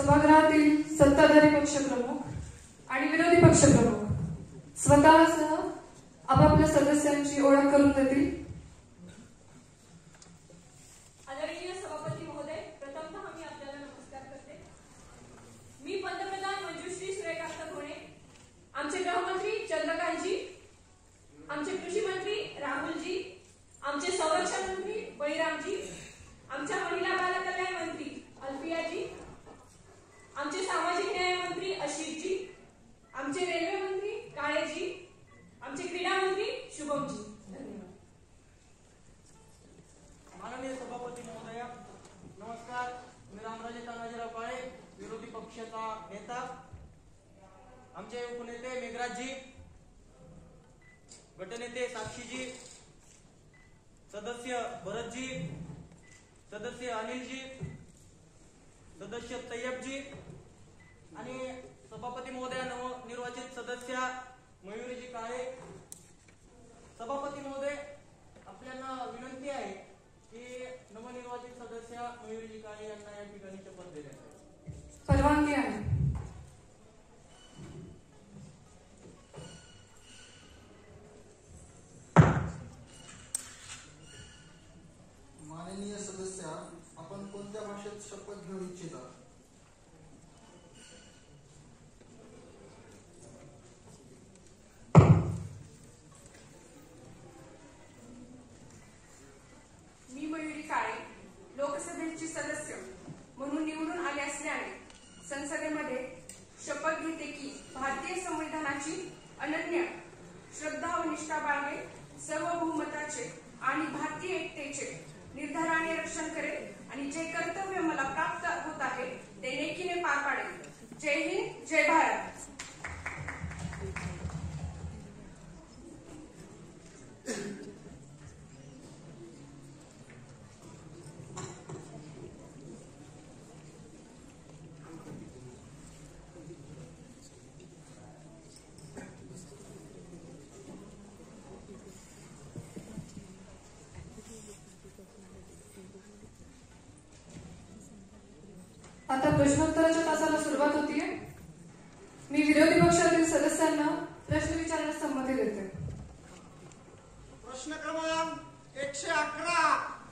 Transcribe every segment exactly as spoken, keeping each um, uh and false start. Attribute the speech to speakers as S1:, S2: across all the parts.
S1: सभागृहातील सत्ताधारी पक्षप्रमुख आणि विरोधी पक्षप्रमुख स्वतःसह आपापल्या सदस्यांची ओळख करून देतील.
S2: आदरणीय सभापती महोदय, प्रथमतः मी आपल्याला नमस्कार करते. मी पंतप्रधान मंजुश्री सूर्यकांत घोणे, आमचे गृहमंत्री चंद्रकांतजी, आमचे कृषी मंत्री राहुलजी, आमचे संरक्षण मंत्री बळीरामजी, आमच्या महिला बाल कल्याण मंत्री अल्फियाजी, आमचे सामाजिक न्याय मंत्री अशीरजी, आमचे रेल्वे मंत्री काळेजी, आमचे क्रीडा मंत्री शुभमजी. धन्यवाद.
S3: माननीय सभापती महोदया, नमस्कार. मी रामराजे तानाजीराव काळे, विरोधी पक्षाचा नेता. आमचे उपनेते मेघराजजी, गटनेते साक्षीजी, सदस्य भरतजी, सदस्य अनिलजी, सदस्य तय्यबजी आणि सभापती महोदया नवनिर्वाचित सदस्य मयुरीजी काळे. सभापती महोदय, आपल्याला विनंती आहे की नवनिर्वाचित सदस्य मयुरीजी काळे यांना या ठिकाणी शपथ देण्यात
S1: परवानगी आहे.
S4: माननीय सदस्य, आपण कोणत्या भाषेत शपथ घेऊ इच्छिता?
S5: मी मयुरी काळे लोकसभेची सदस्य म्हणून निवडून आले असल्याने संसदेमध्ये शपथ घेते की भारतीय संविधानाची अनन्य श्रद्धा व निष्ठा बाळगे, सार्वभौमत्वाचे आणि भारतीय एकतेचे निर्धाराने रक्षण करेल आणि जे कर्तव्य मला प्राप्त होत आहे ते नेकीने पार पाडेल. जय हिंद, जय भारत.
S1: आता प्रश्नोत्तराच्या तासाला सुरुवात होतीये. मी विरोधी पक्षातील सदस्यांना प्रश्न विचारण्यास संमती देते.
S3: प्रश्न क्रमांक एकशे अकरा.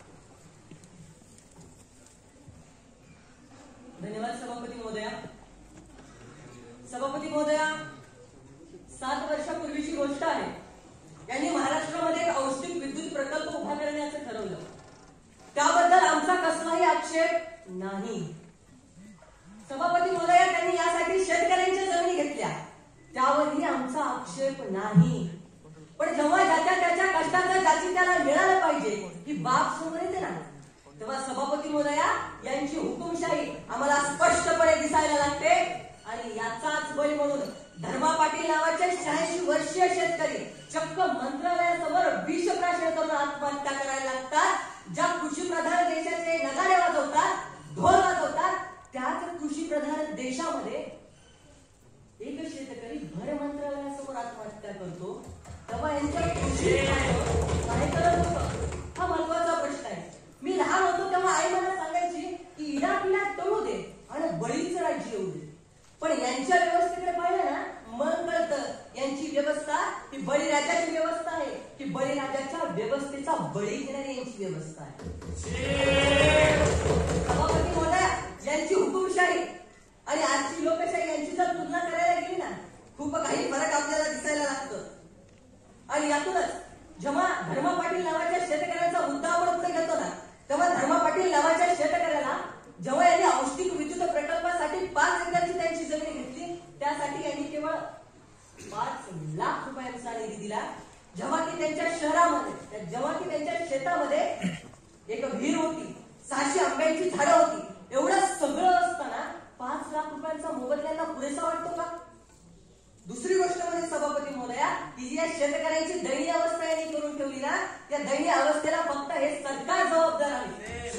S6: धन्यवाद सभापती महोदया. सभापती महोदया, सात वर्षापूर्वीची गोष्ट आहे. यांनी महाराष्ट्रामध्ये एक औष्णिक विद्युत प्रकल्प उभा करण्याचं ठरवलं. त्याबद्दल आमचा कसलाही आक्षेप नाही. सभापती महोदया, त्यांनी यासाठी शेतकऱ्यांच्या जमिनी घेतल्या, त्यावरही आमचा आक्षेप नाही. पण जेव्हा ज्याच्या त्याच्या कष्टाचं ज्याची त्याला मिळालं पाहिजे ही बाब समोर येते ना, तेव्हा सभापती महोदया यांची हुकुमशाही आम्हाला स्पष्टपणे दिसायला लागते. आणि याचाच बळी म्हणून धर्मा पाटील नावाचे शहाऐंशी वर्षीय शेतकरी चक्क मंत्रालयासमोर विषप्राशन करून आत्महत्या करायला लागतात. ज्या कृषी प्रधान देशाचे नगारे वाजवतात, ढोल वाजवतात, त्याच कृषी प्रधान देशामध्ये एक शेतकरी भर मंत्रालयासमोर आत्महत्या करतो, तेव्हा यांच्या कृषी काय करत होतं हा महत्वाचा प्रश्न आहे. मी लहान होतो तेव्हा आई मला सांगायची की इडापिडा तळू दे आणि बळीचं राज्य येऊ दे. पण यांच्या व्यवस्थेकडे पाहिलं ना, मग कळतं यांची व्यवस्था ही बळीराजाची व्यवस्था आहे की बळीराजाच्या व्यवस्थेचा बळी घेणारी यांची व्यवस्था आहे. सभापती महोदया, यांची हुकुमशाही आणि आजची लोकशाही यांची जर तुलना करायला गेली ना, खूप काही फरक आपल्याला दिसायला लागतं. आणि यातूनच जेव्हा धर्मा पाटील नावाच्या शेतकऱ्याचा मुद्दा आपण पुढे घेतो ना, तेव्हा धर्मा पाटील नावाच्या शेतकऱ्याला जेव्हा यांनी औष्णिक विद्युत प्रकल्पासाठी पाच एकरची त्यांची जमीन घेतली, त्यासाठी यांनी केवळ पाच लाख रुपयांचा निधी दिला. जेव्हा की त्यांच्या शहरामध्ये, जेव्हा की त्यांच्या शेतामध्ये एक विहीर होती, सहाशे आंब्याची झाडं होती, एवढं सगळं असताना पाच लाख रुपयांचा मोबदल्याला पुरेसा वाटतो का? दुसरी गोष्ट म्हणजे सभापती महोदया, की जी या शेतकऱ्यांची दयनीय अवस्था यांनी करून ठेवली ना, त्या दयनीय अवस्थेला फक्त हे सरकार जबाबदार आहे.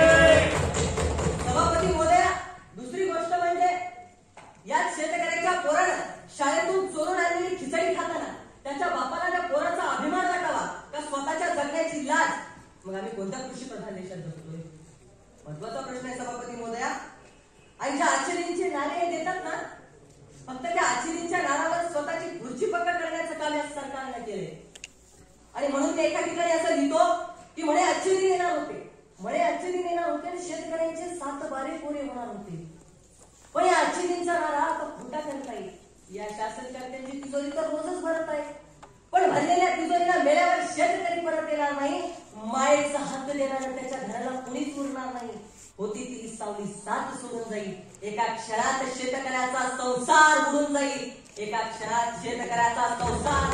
S6: सभापती महोदया, दुसरी गोष्ट म्हणजे याच शेतकऱ्याच्या पोरानं शाळेतून चोरून आणलेली खिचडी खाताना त्याच्या बापाला त्या पोराचा अभिमान वाटावा का स्वतःच्या जगण्याची लाज? मग आम्ही कोणत्या कृषी प्रधान देशात जगतोय? महत्वाचा प्रश्न आहे सभापती महोदया. आणि ज्या आचरणींचे नारे हे देतात ना, फक्त त्या आचरणींच्या नारावर स्वतःची खुर्ची पक्का करण्याचं काम या सरकारने केले. आणि म्हणून ते एका ठिकाणी असं लिहितो की म्हणे आचरणी येणार होते, म्हणे आचरणी येणार होते आणि शेतकऱ्यांचे सात बारे कोरे होणार होते. पण या आचरणींचा नारा आता खोटा करता येईल. या शासनकर्त्यांची तिजोरी तर रोजच भरत आहे, पण भरलेल्या तिजोरीला मेल्यावर शेतकरी परत येणार नाही. मायेचा हक्क देणारा त्याच्या घराला कोणीच उरणार नाही. होती ती सावली साथ सोडून जाईल. एका क्षणात शेतकऱ्याचा संसार बुडून जाईल. एका क्षणात शेतकऱ्याचा संसार.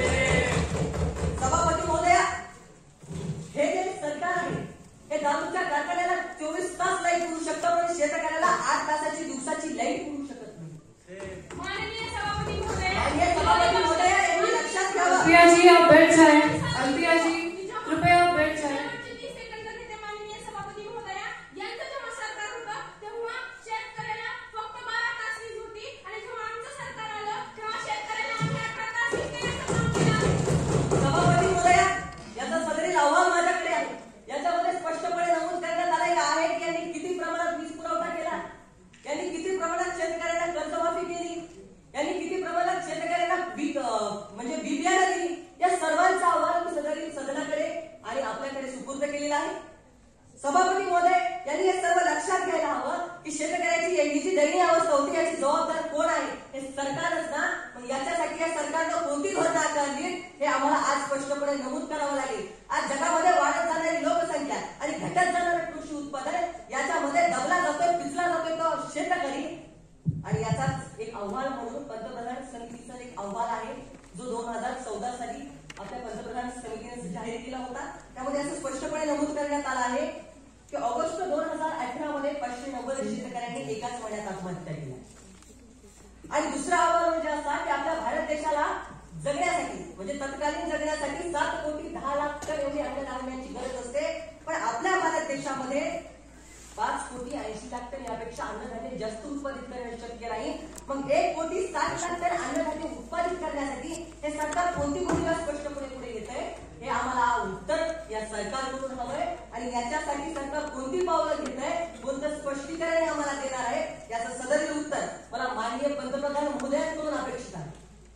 S6: सभापती महोदया, हे जे सरकार आहे हे दारूच्या कारखान्याला चोवीस तास लाईट पुरू शकतं, पण शेतकऱ्याला आठ तासाची दिवसाची लाईट पुरू शकत नाही.
S2: माननीय सभापती महोदय,
S6: माननीय सभापती महोदया, यांनी लक्षात घ्यावं.
S1: अल्पिया जी आप बैठ जाए. अल्पिया जी कृपया आप बैठ जाए.
S2: तीस सेकंद घेते. माननीय सभापती महोदया, यांचं जेव्हा सरकार होतं तेव्हा शेतकऱ्याला फक्त बारा तास वीज होती आणि जेव्हा आमचं सरकार आलं तेव्हा शेतकऱ्याला आम्ही अठरा तास वीज देण्याचं काम केलं आहे.
S6: सभापती महोदया, याचा सदरील अहवाल माझ्याकडे आहे. याच्यामध्ये स्पष्टपणे नमूद करण्यात आलेलं आहे की यांनी किती प्रमाणात वीज पुरवठा केला, यांनी किती प्रमाणात शेतकऱ्यांना कर्जमाफी केली, यांनी किती प्रमाणात शेतकऱ्यांना म्हणजे बी बियाणं दिली. या सर्वांचा अहवाल मी सदरील सदनाकडे आणि आपल्याकडे सुपूर्द केलेला आहे. सभापती महोदय, यांनी हे सर्व लक्षात घ्यायला हवं की शेतकऱ्याची ही जी दयनीय अवस्था होती याची जबाबदार कोण आहे? हे सरकारच ना. मग याच्यासाठी या सरकारनं कोणती धोरणं आकारली हे आम्हाला आज स्पष्टपणे नमूद करावं लागेल. आज जगामध्ये वाढत जाणारी लोकसंख्या आणि घटत जाणारं कृषी उत्पादन याच्यामध्ये दबला जातोय, पिचला जातोय तो शेतकरी. आणि याचाच एक अहवाल म्हणून पंतप्रधान समितीचा एक अहवाल आहे जो दोन हजार चौदा साली आपल्या पंतप्रधान समितीने जाहीर केला होता. त्यामध्ये असं स्पष्टपणे नमूद करण्यात आलं आहे की ऑगस्ट दोन हजार अठरा मध्ये पाचशे नव्वद शेतकऱ्यांनी एकाच महिन्यात आत्महत्या केल्या. आणि दुसरा अहवाल म्हणजे असा की आपल्या भारत देशाला जगण्यासाठी म्हणजे तत्कालीन जगण्यासाठी सात कोटी दहा लाख टन एवढी अन्न धान्याची गरज असते, पण आपल्या भारत देशामध्ये पाच कोटी ऐंशी लाख टन यापेक्षा अन्नधान्य जास्त उत्पादित करणे शक्य नाही. मग एक कोटी साठ लाख टन अन्नधान्य उत्पादित करण्यासाठी हे सरकार कोणती भूमिका स्पष्टपणे पुढे घेत आहे हे आम्हाला उत्तर या सरकारकडून हवंय. आणि याच्यासाठी सरकार कोणती पावलं घेत आहे, कोणतं स्पष्टीकरण आम्हाला देणार आहे याचं सदरील उत्तर मला माननीय पंतप्रधान महोदयांकडून अपेक्षित आहे.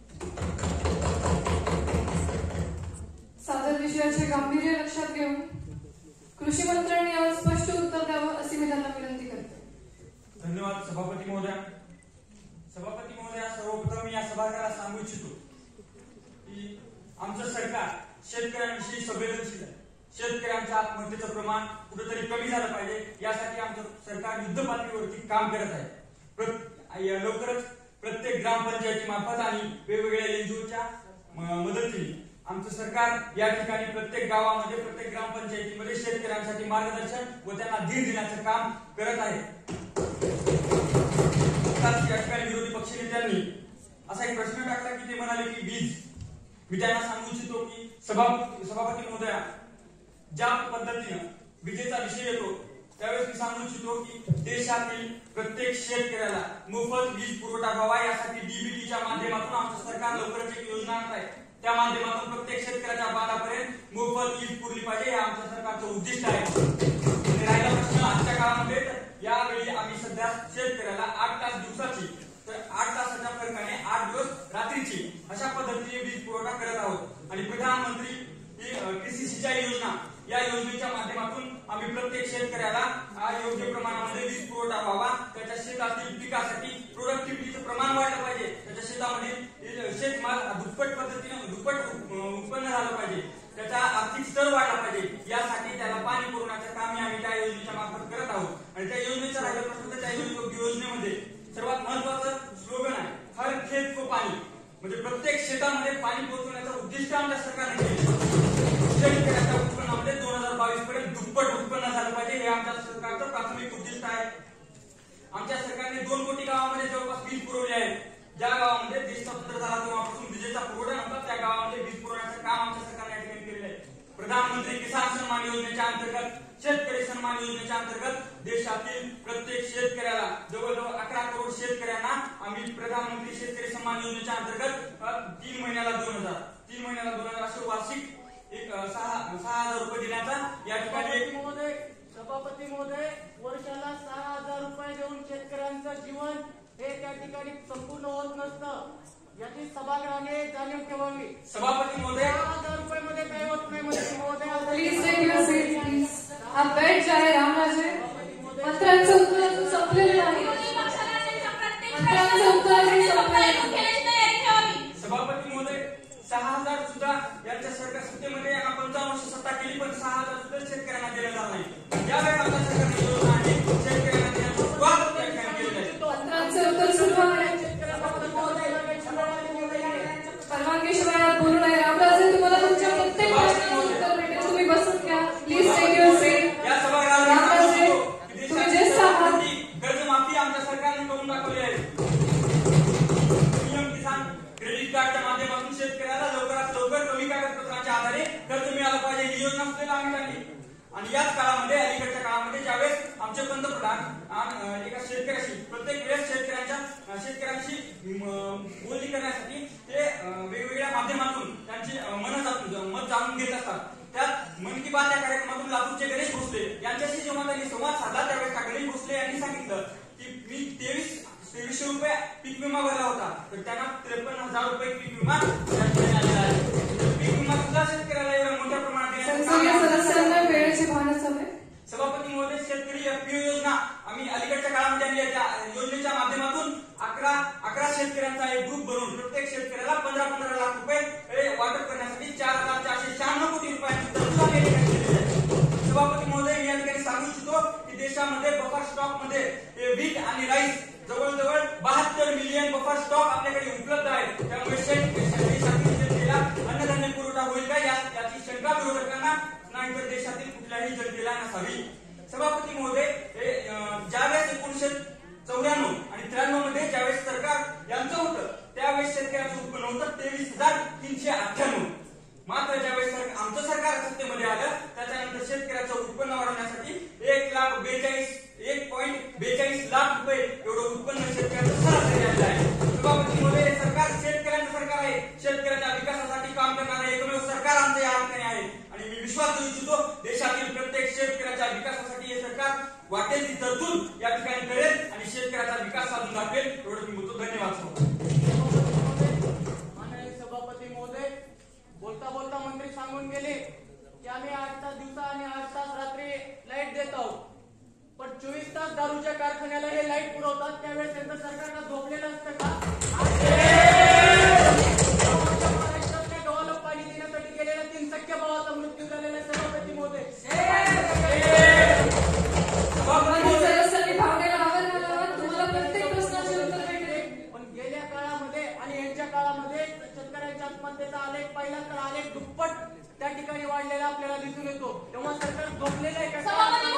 S1: सादर विषयाचे गांभीर्य लक्षात घेऊन कृषी मंत्र्यांनी यावर स्पष्ट उत्तर द्यावं अशी मी त्यांना विनंती करते.
S7: धन्यवाद सभापती महोदया. सभापती महोदया, सर्वप्रथम मी या सभागृहाला सांगू इच्छितो की आमचं सरकार शेतकऱ्यांविषयी संवेदनशील आहे. शेतकऱ्यांच्या आत्महत्येचं प्रमाण कुठेतरी कमी झालं पाहिजे यासाठी आमचं सरकार युद्ध पातळीवरती काम करत आहे. लवकरच प्रत्येक ग्रामपंचायती मार्फत आणि वेगवेगळ्या एनजीओच्या मदतीने आमचं सरकार या ठिकाणी प्रत्येक गावामध्ये प्रत्येक ग्रामपंचायतीमध्ये शेतकऱ्यांसाठी मार्गदर्शन व त्यांना धीर देण्याचं काम करत आहे. या ठिकाणी विरोधी पक्षनेत्यांनी असा एक प्रश्न टाकला की ते म्हणाले की वीज. मी त्यांना सांगू इच्छितो की सभापती सभापती महोदया, ज्या पद्धतीनं विजेचा विषय येतो त्यावेळेस मी सांगू इच्छितो की देशातील प्रत्येक शेतकऱ्याला मोफत वीज पुरवठा व्हावा यासाठी डीबीटीच्या माध्यमातून आमचं सरकार लवकरच एक योजना आणत आहे. त्या माध्यमातून प्रत्येक शेतकऱ्याच्या बांधापर्यंत मोफत वीज पुरली पाहिजे हे आमच्या सरकारचं उद्दिष्ट आहे. राहिला प्रश्न आजच्या काळामध्ये, तर यावेळी आम्ही सध्या शेतकऱ्याला आठ तास दिवसाची तर आठ तासाच्या फरकाने आठ दिवस रात्रीची अशा पद्धतीने वीज पुरवठा करत आहोत. आणि प्रधानमंत्री कृषी सिंचाई योजना या योजनेच्या माध्यमातून आम्ही प्रत्येक शेतकऱ्याला योग्य प्रमाणामध्ये वीज पुरवठा व्हावा, त्याच्या शेतातील पिकासाठी प्रोडक्टिव्हिटीचं प्रमाण वाढलं पाहिजे, त्याच्या शेतामध्ये शेतमाल दुप्पट पद्धतीने दुप्पट उत्पन्न झालं पाहिजे, त्याचा आर्थिक स्तर वाढला पाहिजे, यासाठी त्याला पाणी पुरवण्याचं काम आम्ही त्या योजनेच्या मार्फत करत आहोत. आणि त्या योजनेचा राहिला प्रश्न, त्या योजनेमध्ये सर्वात महत्वाचं स्लोगन आहे हर खेत को पाणी. म्हणजे प्रत्येक शेतामध्ये पाणी पोहोचवण्याचं उद्दिष्ट आमच्या सरकारने केले. शेतकऱ्याच्या उत्पन्नामध्ये दोन हजार बावीस पर्यंत दुप्पट उत्पन्न झालं पाहिजे हे आमच्या सरकारचं प्राथमिक उद्दिष्ट आहे. आमच्या सरकारने दोन कोटी गावामध्ये जवळपास वीज पुरवली आहे. ज्या गावामध्ये देश स्वतंत्र झाला तेव्हापासून विजेचा पुरवठा नव्हता त्या गावामध्ये वीज पुरवण्याचं काम आमच्या सरकारने या ठिकाणी केलेलं आहे. प्रधानमंत्री किसान सन्मान योजनेच्या अंतर्गत, शेतकरी सन्मान योजनेच्या अंतर्गत देशातील प्रत्येक शेतकऱ्याला जवळजवळ अकरा करोड शेतकऱ्यांना आम्ही प्रधानमंत्री शेतकरी सन्मान योजनेच्या अंतर्गत तीन महिन्याला दोन हजार तीन महिन्याला दोन हजार असे वार्षिक एक सहा सहा हजार रुपये देण्याचा या ठिकाणी
S3: सभापती महोदय, वर्षाला सहा हजार रुपये देऊन शेतकऱ्यांचं जीवन हे त्या ठिकाणी संपूर्ण होत नसतं, याची सभागृहाने जाणीव ठेवावी.
S7: सभापती महोदय,
S3: सहा हजार रुपये मध्ये काही होत नाही मंत्री महोदय.
S1: Please take your seat please. आप बैठ जाए रामराजे. मंत्र्यांचं उत्तर अजून संपलेलं नाही. मंत्र्यांचं उत्तर अजून संपलेलं नाही.
S7: सभापती महोदय, सहा हजार सुद्धा यांच्या सरकार सत्तेमध्ये यांना पंचावन्न वर्ष सत्ता केली, पण सहा हजार सुद्धा शेतकऱ्यांना दिलं जात नाही. यावेळेस आमच्या सरकारने योजना आहे शेतकऱ्यांना देण्याची सुरुवात त्या ठिकाणी केलेली आहे.
S1: मंत्र्यांचं उत्तर सुरू आहे. परवानगीशिवाय बोलू नये. रामराजे, तुम्हाला तुमच्या प्रत्येक प्रश्नाचं उत्तर भेटेल. तुम्ही बसून घ्या. Please take your seat.
S7: या सभागृहात
S1: रामराजे, तुम्ही ज्येष्ठ आहात.
S7: कर्जमाफी आमच्या सरकारने करून दाखवली आहे. पीएम किसान क्रेडिट कार्डच्या माध्यमातून शेतकऱ्याला लवकरात लवकर कमी कागदपत्रांच्या आधारे कर्ज मिळालं पाहिजे ही योजना सुद्धा आम्ही काढली. आणि याच काळामध्ये, अलीकडच्या काळामध्ये ज्यावेळेस आमचे पंतप्रधान एका शेतकऱ्याशी प्रत्येक वेळेस शेतकऱ्यांच्या शेतकऱ्यांशी बोलणी करण्यासाठी ते वेगवेगळ्या माध्यमातून त्यांची मन मत जाणून घेत असतात. त्यात मन की बात या कार्यक्रमातून लातूरचे गणेश भोसले यांच्याशी जेव्हा त्यांनी संवाद साधला, त्यावेळेस गणेश भोसले यांनी सांगितलं की मी तेवीस तेवीसशे रुपये पीक विमा भरला होता, तर त्यांना त्रेपन्न हजार रुपये पीक विमा आलेला आहे. पीक विमा सुद्धा शेतकऱ्याला एवढ्या मोठ्या प्रमाणात
S1: सदस्यांना वेळेचे भानच हवे.
S7: सभापती महोदय, शेतकरी एफपीओ योजना आम्ही अलीकडच्या काळामध्ये आणली आहे. त्या योजनेच्या माध्यमातून अकरा अकरा शेतकऱ्यांचा एक ग्रुप बनवून प्रत्येक शेतकऱ्याला पंधरा पंधरा लाख रुपये वाटप करण्यासाठी चार हजार चारशे शहाण्णव कोटी रुपयांची तरतूद केलेली आहे. सभापती महोदय, मी या ठिकाणी सांगू इच्छितो की देशामध्ये बफर स्टॉक मध्ये व्हीट आणि राईस जवळजवळ बहात्तर मिलियन बफर स्टॉक आपल्याकडे उपलब्ध आहे. त्यामुळे देशातील जनतेला अन्नधान्य पुरवठा होईल का याची शंका विरोधकांना नाही, तर देशातील कुठल्याही जनतेला नसावी. सभापती महोदय, ज्यावेळेस एकोणीशे चौऱ्याण्णव आणि त्र्याण्णव मध्ये ज्यावेळेस सरकार यांचं होतं, त्यावेळेस शेतकऱ्यांचं उत्पन्न होतं तेवीस हजार तीनशे अठ्ठ्याण्णव. मात्र ज्यावेळेस आमचं सरकार सत्तेमध्ये आलं, त्याच्यानंतर शेतकऱ्याचं उत्पन्न वाढवण्यासाठी एक लाख बेचाळीस एक पॉईंट बेचाळीस लाख रुपये एवढं उत्पन्न शेतकऱ्याचं सरासरी आलेलं आहे. सभापती महोदय, हे सरकार शेतकऱ्यांचं सरकार आहे. शेतकऱ्याच्या विकासासाठी काम करणारे एकमेव सरकार आमचं या ठिकाणी आहे. आणि मी विश्वास देऊ इच्छितो, देशातील प्रत्येक शेतकऱ्याच्या विकासासाठी हे सरकार वाटेल ती तरतूद या ठिकाणी करेल आणि शेतकऱ्याचा विकास साधून दाखवेल. एवढं मी बोलतो. धन्यवाद.
S3: माननीय सभापती महोदय, बोलता बोलता मंत्री सांगून गेले की आम्ही आठ तास दिवसा आणि आठ तास रात्री लाईट देत आहोत, पण चोवीस तास दारूच्या कारखान्याला हे लाईट पुरवतात. त्यावेळेस त्यांचं सरकारला झोपलेलं असतं का? महाराष्ट्रातल्या गावाला पाणी देण्यासाठी गेलेल्या तीन सख्या भावाचा मृत्यू झालेला सभापती महोदय.
S1: सदस्यांनी भावनेला आवर घालावा. तुम्हाला प्रत्येक प्रश्नाचे उत्तर भेटेल.
S3: पण गेल्या काळामध्ये आणि यांच्या काळामध्ये शेतकऱ्यांच्या आत्महत्येचा आलेख पाहिला तर आलेख दुप्पट त्या ठिकाणी वाढलेला आपल्याला दिसून येतो. तेव्हा सरकार झोपलेलं आहे का?
S7: सभापती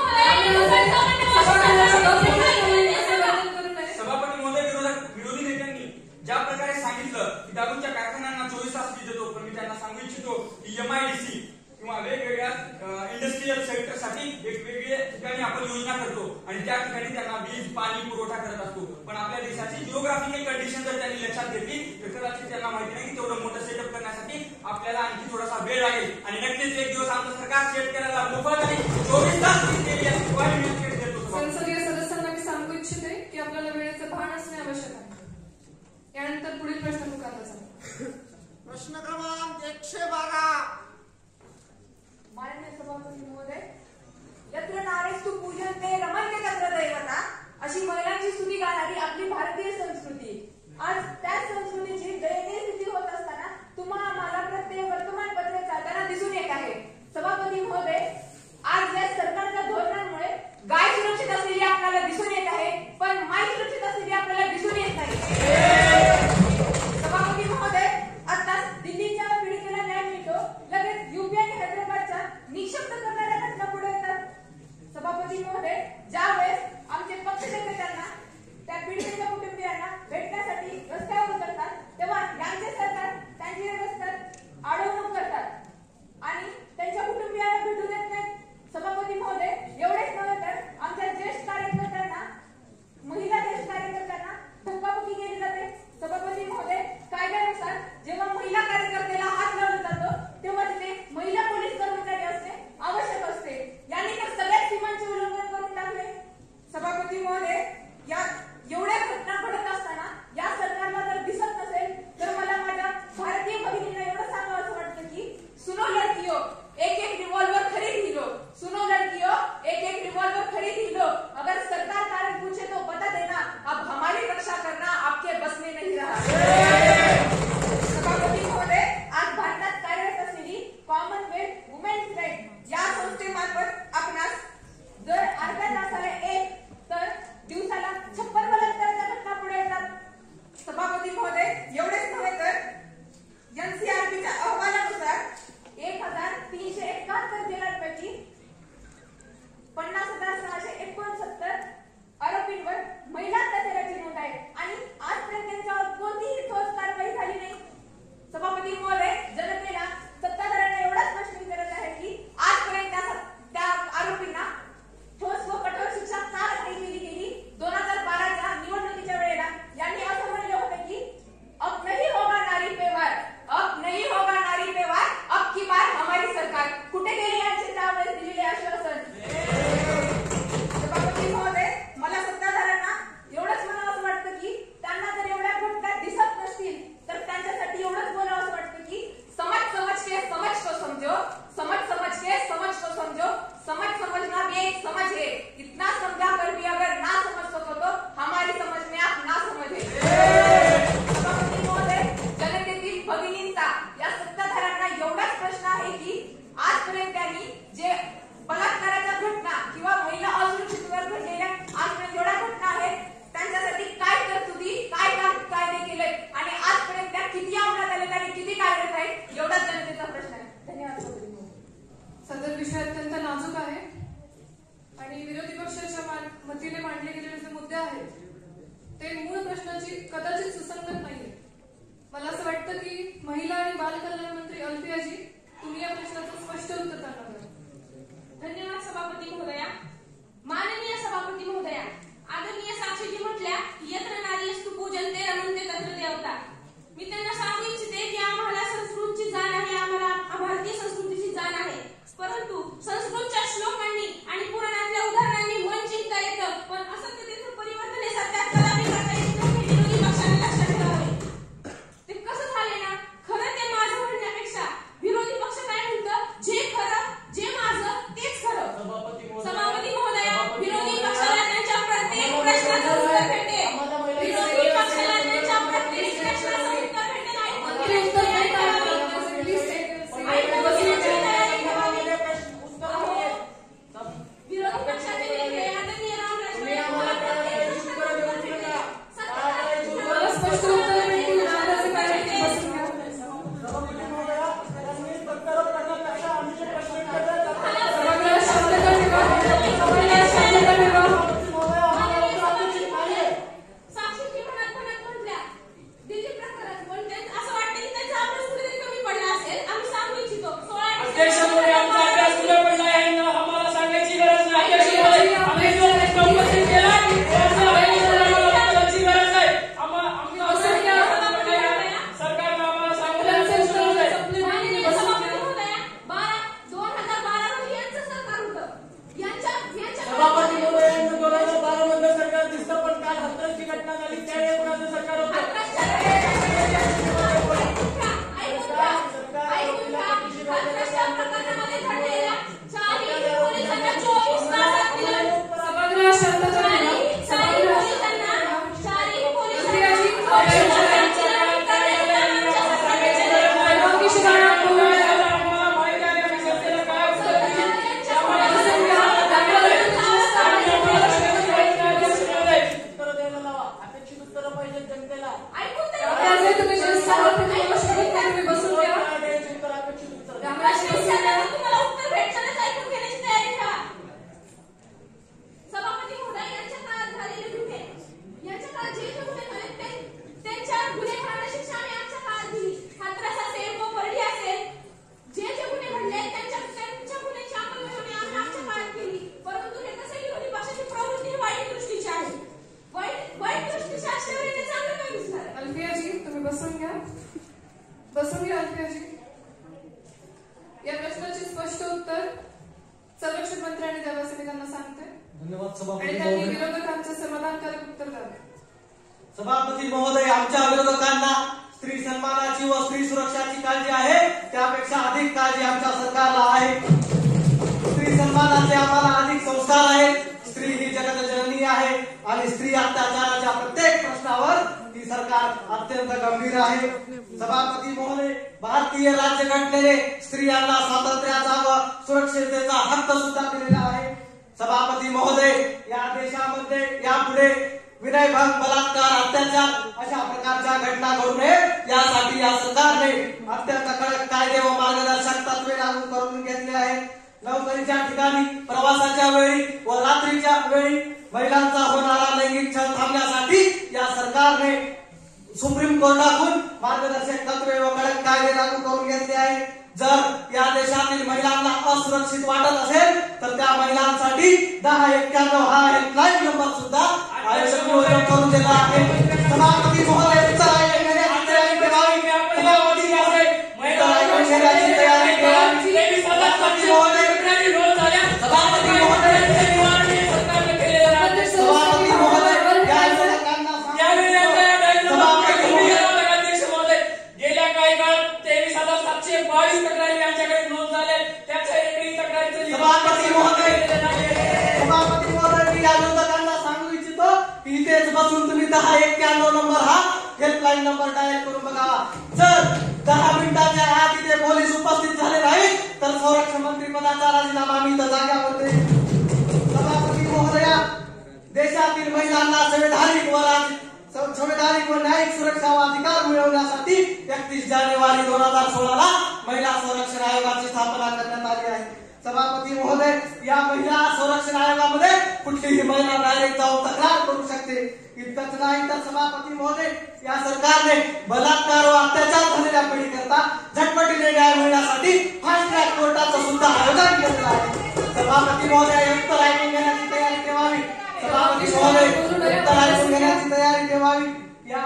S7: महोदय, विरोधी नेत्यांनी ज्या प्रकारे सांगितलं की दारूच्या कारखान्यांना चोवीस तास वीज देतो, पण मी त्यांना सांगू इच्छितो की एमआयडीसी किंवा वेगवेगळ्या इंडस्ट्रीयल सेक्टरसाठी वेगवेगळ्या ठिकाणी आपण योजना करतो आणि त्या ठिकाणी त्यांना वीज पाणी पुरवठा करत असतो. पण आपल्या देशाची जिओग्राफिकल कंडिशन जर त्यांनी लक्षात घेतली तर कदाचित त्यांना माहिती नाही की तेवढं मोठं सेटअप करण्यासाठी आपल्याला आणखी थोडासा वेळ लागेल. आणि नक्कीच एक दिवस आमचं सरकार शेतकऱ्याला मोफत आणि चोवीस तास वीज देईल याची ग्वाही मी देतो.
S1: संसदीय सदस्यांना मी सांगू इच्छिते की आपल्याला वेळेचं भान असणे आवश्यक आहे. यानंतर पुढील प्रश्न पुकारला जाईल.
S3: प्रश्न क्रमांक एकशे बारा.
S5: माननीय सभापती महोदय, यत्र नारेस्तु पूजन्ते रमन्ते तत्र दैवता अशी महिलांची स्तुती गाणारी आपली भारतीय संस्कृती. आज त्याच संस्कृतीची दयनीय स्थिती होत असताना तुम्हाला आम्हाला प्रत्येक वर्तमानपत्र चालताना दिसून येत आहे. सभापती महोदय, आज या सरकारच्या धोरणांमुळे गाय सुरक्षित असलेली आपल्याला दिसून येत आहे, पण माय सुरक्षित असलेली आपल्याला दिसून येत नाही. सभापती महोदय, आता दिल्लीच्या पीडितेला न्याय मिळतो, लगेच युपी आणि हैदराबादच्या निशब्द करणाऱ्या घटना पुढे येतात. सभापती महोदय, ज्या वेळेस आमचे पक्ष नेते त्यांना त्या पीडितेच्या कुटुंबियांना भेटण्यासाठी रस्त्यावर उतरतात, तेव्हा यांचे सरकार त्यांची रस्त्यात आजपर्यंत त्यांनी जे बलात्काराच्या घटना किंवा महिला असुरक्षिततेवर घडलेल्या आजपर्यंत जेवढ्या घटना आहेत त्यांच्यासाठी काय तरतुदी काय कायदे केले आणि आजपर्यंत त्या किती अंमलात आलेल्या आणि किती कार्यरत आहेत एवढाच जनतेचा प्रश्न आहे. धन्यवाद.
S1: सदर विषय अत्यंत नाजूक आहे आणि विरोधी पक्षाच्या मतीने मांडले गेलेले जे मुद्दे आहेत ते मूळ प्रश्नाची कदाचित सुसंगत नाहीये. मला असं वाटतं की महिला आणि बाल कल्याण मंत्री अल्फियाजी तुम्ही या प्रश्नाचं स्पष्ट उत्तर त्यांना द्या.
S2: धन्यवाद सभापती महोदया. माननीय सभापती महोदया, आदरणीय साक्षीजी म्हटल्या की यत्र नारीस्तु पूजन्ते रमन्ते तत्र देवता. मी त्यांना सांगू इच्छिते की आम्हाला संस्कृतची जाण आहे, आम्हाला भारतीय संस्कृतीची जाण आहे, परंतु संस्कृतच्या श्लोकांनी आणि पुराणातल्या उदाहरणांनी मन चिंता येतं, पण असत्यतेचं परिवर्तन हे सत्यात कदापि करता येत नाही. विरोधी पक्षाने लक्षात ठेवावे. ते कसं झाले ना, खरं ते माझं म्हणण्यापेक्षा विरोधी पक्ष काय म्हणतं, जे खरं जे माझं तेच खरं. सभापती महोदया, विरोधी पक्षाला त्यांच्या प्रत्येक प्रश्नाचं उत्तर भेटे. विरोधी पक्षाला त्यांच्या प्रत्येक प्रश्नाचं उत्तर भेटेल.
S1: मंत्री उत्तर नाही का? प्लीज
S2: विरोधी पक्षाचे नेते आदरणीय रामराजे
S1: मला स्पष्ट उत्तर मिळतील. नाराजी काय आहे ते बसून घ्या. सभागृहात शांतता ठेवा. सभागृहात शांतता ठेवा.
S2: साक्षीजी म्हणत म्हणत म्हटल्या दिल्ली प्रकरण, पण असं वाटतं की त्यांचा अभ्यास कुठेतरी कमी पडला असेल. आम्ही सांगू इच्छितो सोळा
S8: अध्यक्ष महोदय, आमचा अभ्यास कुठे पडला आहे ना आम्हाला सांगायची गरज नाही. अध्यक्ष महोदय, आम्ही जो प्रश्न उपस्थित केला त्याचा उत्तराची गरज आहे. आम्हाला आमचा सरकारनं आम्हाला सांगितलं
S2: माननीय सभापती महोदया, बारा दोन हजार बारा मध्ये यांचं सरकार होतं. यांच्या यांच्या
S3: सभापती महोदयांचं दोन हजार बारा मधलं सरकार दिसतं, पण काल हत्याची घटना झाली त्यावेळी कोणाचं सरकार होतं?
S1: सभागृहात शांतता ठेवा.
S3: उत्तर द्यायला लावा. अपेक्षित उत्तर पाहिजे जनतेला.
S1: त्याचे तुम्ही जे सांगत होते मला शोधून काढून तुम्ही बसून घ्या.
S3: द्यायचं उत्तर अपेक्षित उत्तर द्या.
S2: तुम्हाला उत्तर भेटतानाच ऐकून घेण्याची तयारी ठेवा. सभापती महोदय, यांच्या काळात झालेले गुन्हे, यांच्या काळात जे जे गुन्हे झाले ते त्यांच्या गुन्हेगारांना शिक्षा आम्ही आमच्या काळात दिली. हाथरस असेल, कोपर्डी असेल, जे जे गुन्हे घडले त्यांच्या त्यांच्या गुन्ह्याची अंमलबजावणी आम्ही आमच्या काळात केली. परंतु हे कसं विरोधी पक्षाची प्रवृत्ती वाईट दृष्टीची आहे. वाईट वाईट दृष्टीची असल्यावर ते चांगलं काय दिसणार?
S1: अल्फियाजी तुम्ही बसून घ्या. बसून घ्या अल्फियाजी. या प्रश्नाचे स्पष्ट उत्तर संरक्षण मंत्र्यांनी द्यावं असं मी त्यांना सांगते
S9: धन्यवाद
S1: आणि
S9: सभापती
S1: त्यांनी
S9: महोदय.
S1: विरोधकांचे समाधानकारक उत्तर द्यावे.
S9: सभापती महोदय, आमच्या विरोधकांना स्त्री सन्मानाची व स्त्री सुरक्षाची काळजी आहे, त्यापेक्षा अधिक काळजी आमच्या सरकारला आहे. स्त्री सन्मानाचे आम्हाला अधिक संस्कार आहेत. स्त्री ही जगत जननी आहे आणि स्त्री अत्याचाराच्या प्रत्येक प्रश्नावर ही सरकार अत्यंत गंभीर आहे. सभापती महोदय, भारतीय राज्यघटनेने स्त्रियांना स्वातंत्र्याचा व सुरक्षिततेचा हक्क सुद्धा दिलेला आहे. सभापती महोदय, या देशामध्ये यापुढे विनयभंग, बलात्कार, अत्याचार अशा प्रकारच्या घटना घडू नये यासाठी या सरकारने अत्यंत कडक कायदे व मार्गदर्शक तत्वे लागू करून घेतले आहेत. नोकरीच्या ठिकाणी, प्रवासाच्या वेळी व रात्रीच्या वेळी महिलांचा होणारा लैंगिक छळ थांबण्यासाठी या सरकारने सुप्रीम कोर्टातून मार्गदर्शक तत्वे व कडक कायदे लागू करून घेतले आहेत. जर या देशातील महिलांना असुरक्षित वाटत असेल तर त्या महिलांसाठी दहा एक्क्याण्णव हा हेल्पलाईन नंबर सुद्धा आयोजन नियोजन करून दिला आहे. सभापती महोदय, उत्तर ऐकून घेण्याची तयारी ठेवावी. सभापती महोदय, उत्तर ऐकून घेण्याची तयारी ठेवावी. सभापती महोदय, सभापती महोदय, सभापती महोदय, या विरोधकांना सभापती महोदय,
S8: गेल्या काही काळात तेवीस हजार सातशे बावीस तक्रारी यांच्याकडे नोंद झाल्या. त्याच्या एकही तक्रारीचं
S9: सभापती महोदय, सभापती महोदय, मी या विरोधकांना सांगू इच्छितो की इथेच बसून तुम्ही दहा एक्क्याण्णव नंबर हा हेल्पलाईन नंबर डायल करून बघावा. जर दहा मिनिटाच्या आत इथे पोलीस उपस्थित झाले नाही तर संरक्षण मंत्री आयोगाची स्थापना करण्यात आली आहे. सभापती महोदय, या महिला संरक्षण आयोगामध्ये कुठलीही महिला डायरेक्ट जाऊन तक्रार करू शकते. इतकंच नाही तर सभापती महोदय, या सरकारने बलात्कार व अत्याचार झालेल्या पिढीकरता झटपटीने न्याय मिळण्यासाठी फास्ट ट्रॅक कोर्टाचं सुद्धा आयोजन केलेलं आहे. सभापती महोदय, उत्तर ऐकून घेण्याची तयारी ठेवावी. सभापती महोदय, उत्तर ऐकून घेण्याची तयारी ठेवावी. या